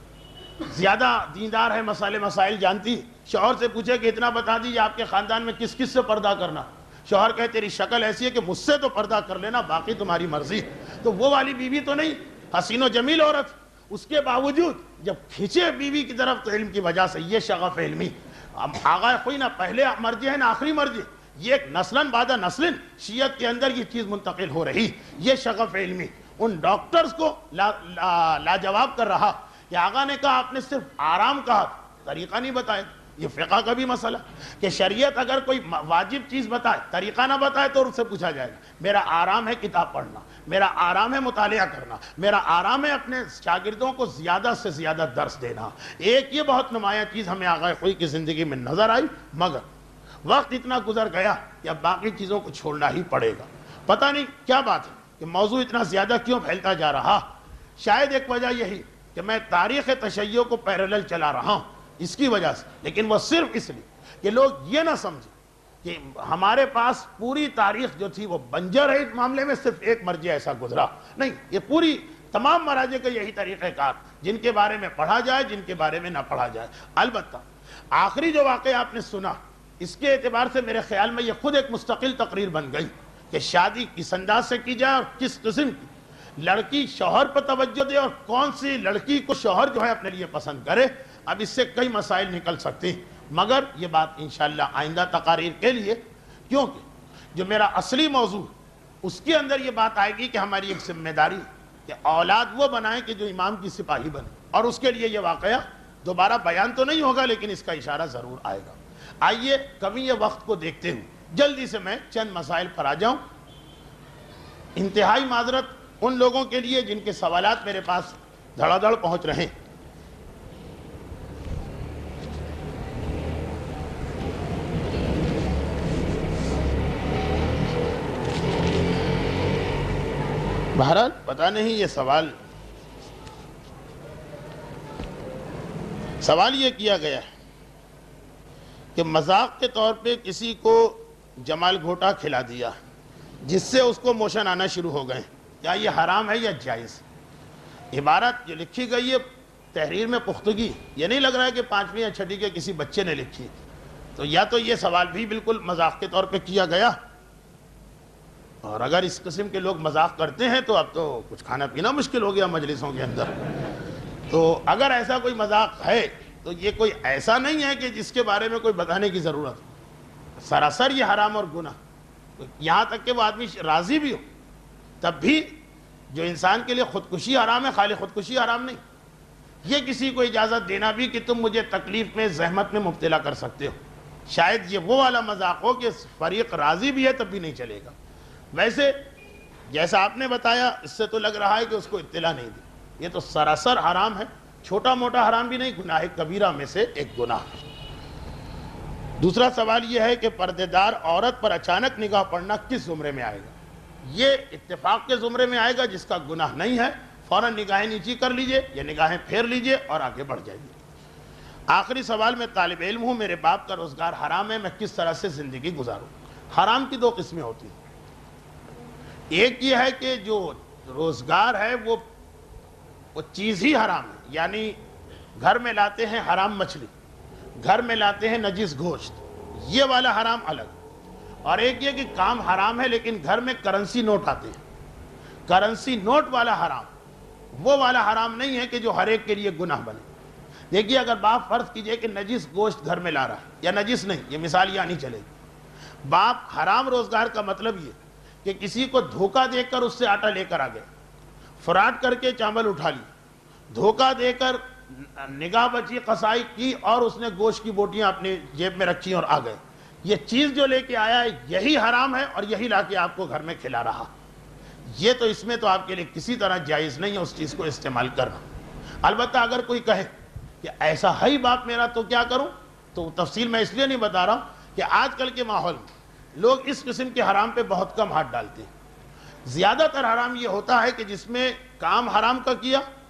زیادہ دیندار ہے، مسائل مسائل جانتی، شوہر سے پوچھے کہ اتنا بتا دیجیے آپ کے خاندان میں کس کس سے پردہ کرنا، شوہر کہے تیری شکل ایسی ہے کہ مجھ سے تو پردہ کر لینا، باقی تمہاری مرضی، تو وہ والی بیوی تو نہیں، حسین و جمیل عورت، اس کے باوجود جب کھینچے بیوی کی طرف تو علم کی وجہ سے یہ شغف علمی، آغا کوئی نہ پہلے مرجع ہے نہ آخری مرجع، یہ ایک نسلن بعد نسلن شیعت کے اندر یہ چیز منتقل ہو رہی، یہ شغف علمی ان ڈاکٹرز کو لاجواب لا کر رہا کہ آقا نے کہا آپ نے صرف آرام کہا، طریقہ نہیں بتایا۔ یہ فقہ کا بھی مسئلہ کہ شریعت اگر کوئی واجب چیز بتائے طریقہ نہ بتائے تو اس سے پوچھا جائے گا، میرا آرام ہے کتاب پڑھنا، میرا آرام ہے مطالعہ کرنا، میرا آرام ہے اپنے شاگردوں کو زیادہ سے زیادہ درس دینا۔ ایک یہ بہت نمایاں چیز ہمیں آقا خوئی کی زندگی میں نظر آئی، مگر وقت اتنا گزر گیا کہ اب باقی چیزوں کو چھوڑنا ہی پڑے گا۔ پتہ نہیں کیا بات ہے کہ موضوع اتنا زیادہ کیوں پھیلتا جا رہا، شاید ایک وجہ یہی کہ میں تاریخ تشیع کو پیرالل چلا رہا ہوں اس کی وجہ سے، لیکن وہ صرف اس لیے کہ لوگ یہ نہ سمجھیں کہ ہمارے پاس پوری تاریخ جو تھی وہ بنجر ہے، اس معاملے میں صرف ایک مرجع ایسا گزرا نہیں، یہ پوری تمام مراجع کا یہی طریقہ کار، جن کے بارے میں پڑھا جائے جن کے بارے میں نہ پڑھا جائے۔ البتہ آخری جو واقعہ آپ نے سنا اس کے اعتبار سے میرے خیال میں یہ خود ایک مستقل تقریر بن گئی کہ شادی کس انداز سے کی جائے اور کس قسم کی، لڑکی شوہر پر توجہ دے اور کون سی لڑکی کو شوہر جو ہے اپنے لیے پسند کرے۔ اب اس سے کئی مسائل نکل سکتے ہیں، مگر یہ بات انشاءاللہ آئندہ تقاریر کے لیے، کیونکہ جو میرا اصلی موضوع اس کے اندر یہ بات آئے گی کہ ہماری ایک ذمہ داری کہ اولاد وہ بنائیں کہ جو امام کی سپاہی بنے، اور اس کے لیے یہ واقعہ دوبارہ بیان تو نہیں ہوگا لیکن اس کا اشارہ ضرور آئے گا۔ آئیے کبھی یہ وقت کو دیکھتے ہوئے جلدی سے میں چند مسائل پر آ جاؤں، انتہائی معذرت ان لوگوں کے لیے جن کے سوالات میرے پاس دھڑا دھڑ پہنچ رہے ہیں۔ بہرحال پتہ نہیں یہ سوال سوال یہ کیا گیا ہے کہ مذاق کے طور پہ کسی کو جمال گھوٹا کھلا دیا جس سے اس کو موشن آنا شروع ہو گئے، کیا یہ حرام ہے یا جائز؟ عبارت جو لکھی گئی ہے تحریر میں پختگی، یہ نہیں لگ رہا ہے کہ پانچویں یا چھٹی کے کسی بچے نے لکھی، تو یا تو یہ سوال بھی بالکل مذاق کے طور پہ کیا گیا، اور اگر اس قسم کے لوگ مذاق کرتے ہیں تو اب تو کچھ کھانا پینا مشکل ہو گیا مجلسوں کے اندر۔ تو اگر ایسا کوئی مذاق ہے تو یہ کوئی ایسا نہیں ہے کہ جس کے بارے میں کوئی بتانے کی ضرورت ہو، سراسر یہ حرام اور گناہ، یہاں تک کہ وہ آدمی راضی بھی ہو تب بھی جو انسان کے لیے خودکشی حرام ہے، خالی خودکشی حرام نہیں، یہ کسی کو اجازت دینا بھی کہ تم مجھے تکلیف میں زحمت میں مبتلا کر سکتے ہو، شاید یہ وہ والا مذاق ہو کہ فریق راضی بھی ہے تب بھی نہیں چلے گا۔ ویسے جیسا آپ نے بتایا اس سے تو لگ رہا ہے کہ اس کو اطلاع نہیں دی، یہ تو سراسر حرام ہے، چھوٹا موٹا حرام بھی نہیں، گناہ کبیرہ میں سے ایک گناہ ہے۔ دوسرا سوال یہ ہے کہ پردے دار عورت پر اچانک نگاہ پڑنا کس زمرے میں آئے گا؟ یہ اتفاق کے زمرے میں آئے گا جس کا گناہ نہیں ہے، فوراً نگاہیں نیچی کر لیجئے یا نگاہیں پھیر لیجئے اور آگے بڑھ جائیے۔ آخری سوال، میں طالب علم ہوں، میرے باپ کا روزگار حرام ہے، میں کس طرح سے زندگی گزاروں؟ حرام کی دو قسمیں ہوتی ہیں، ایک یہ ہے کہ جو روزگار ہے وہ وہ چیز ہی حرام ہے، یعنی گھر میں لاتے ہیں حرام مچھلی، گھر میں لاتے ہیں نجس گوشت، یہ والا حرام الگ، اور ایک یہ کہ کام حرام ہے لیکن گھر میں کرنسی نوٹ آتے ہیں، کرنسی نوٹ والا حرام، وہ والا حرام نہیں ہے کہ جو ہر ایک کے لیے گناہ بنے۔ دیکھیے اگر باپ فرض کیجئے کہ نجس گوشت گھر میں لا رہا ہے، یا نجس نہیں، یہ مثال یہاں نہیں چلے گی، باپ حرام روزگار کا مطلب یہ کہ کسی کو دھوکہ دے کر اس سے آٹا لے کر آ گئے، فراڈ کر کے چاول اٹھا لی، دھوکہ دے کر نگاہ بچی قصائی کی اور اس نے گوشت کی بوٹیاں اپنی جیب میں رکھی اور آ گئے. یہ چیز جو لے کے آیا ہے یہی حرام ہے اور یہی لا کے آپ کو گھر میں کھلا رہا. یہ تو اس میں تو آپ کے لیے کسی طرح جائز نہیں ہے اس چیز کو استعمال کرنا. البتہ اگر کوئی کہے کہ ایسا ہے ہی باپ میرا تو کیا کروں, تو تفصیل میں اس لیے نہیں بتا رہا ہوں کہ آج کل کے ماحول میں لوگ اس قسم کے حرام پہ بہت کم ہاتھ ڈالتے ہیں. زیادہ تر حرام یہ ہوتا ہے کہ جس میں کام حرام کا کیا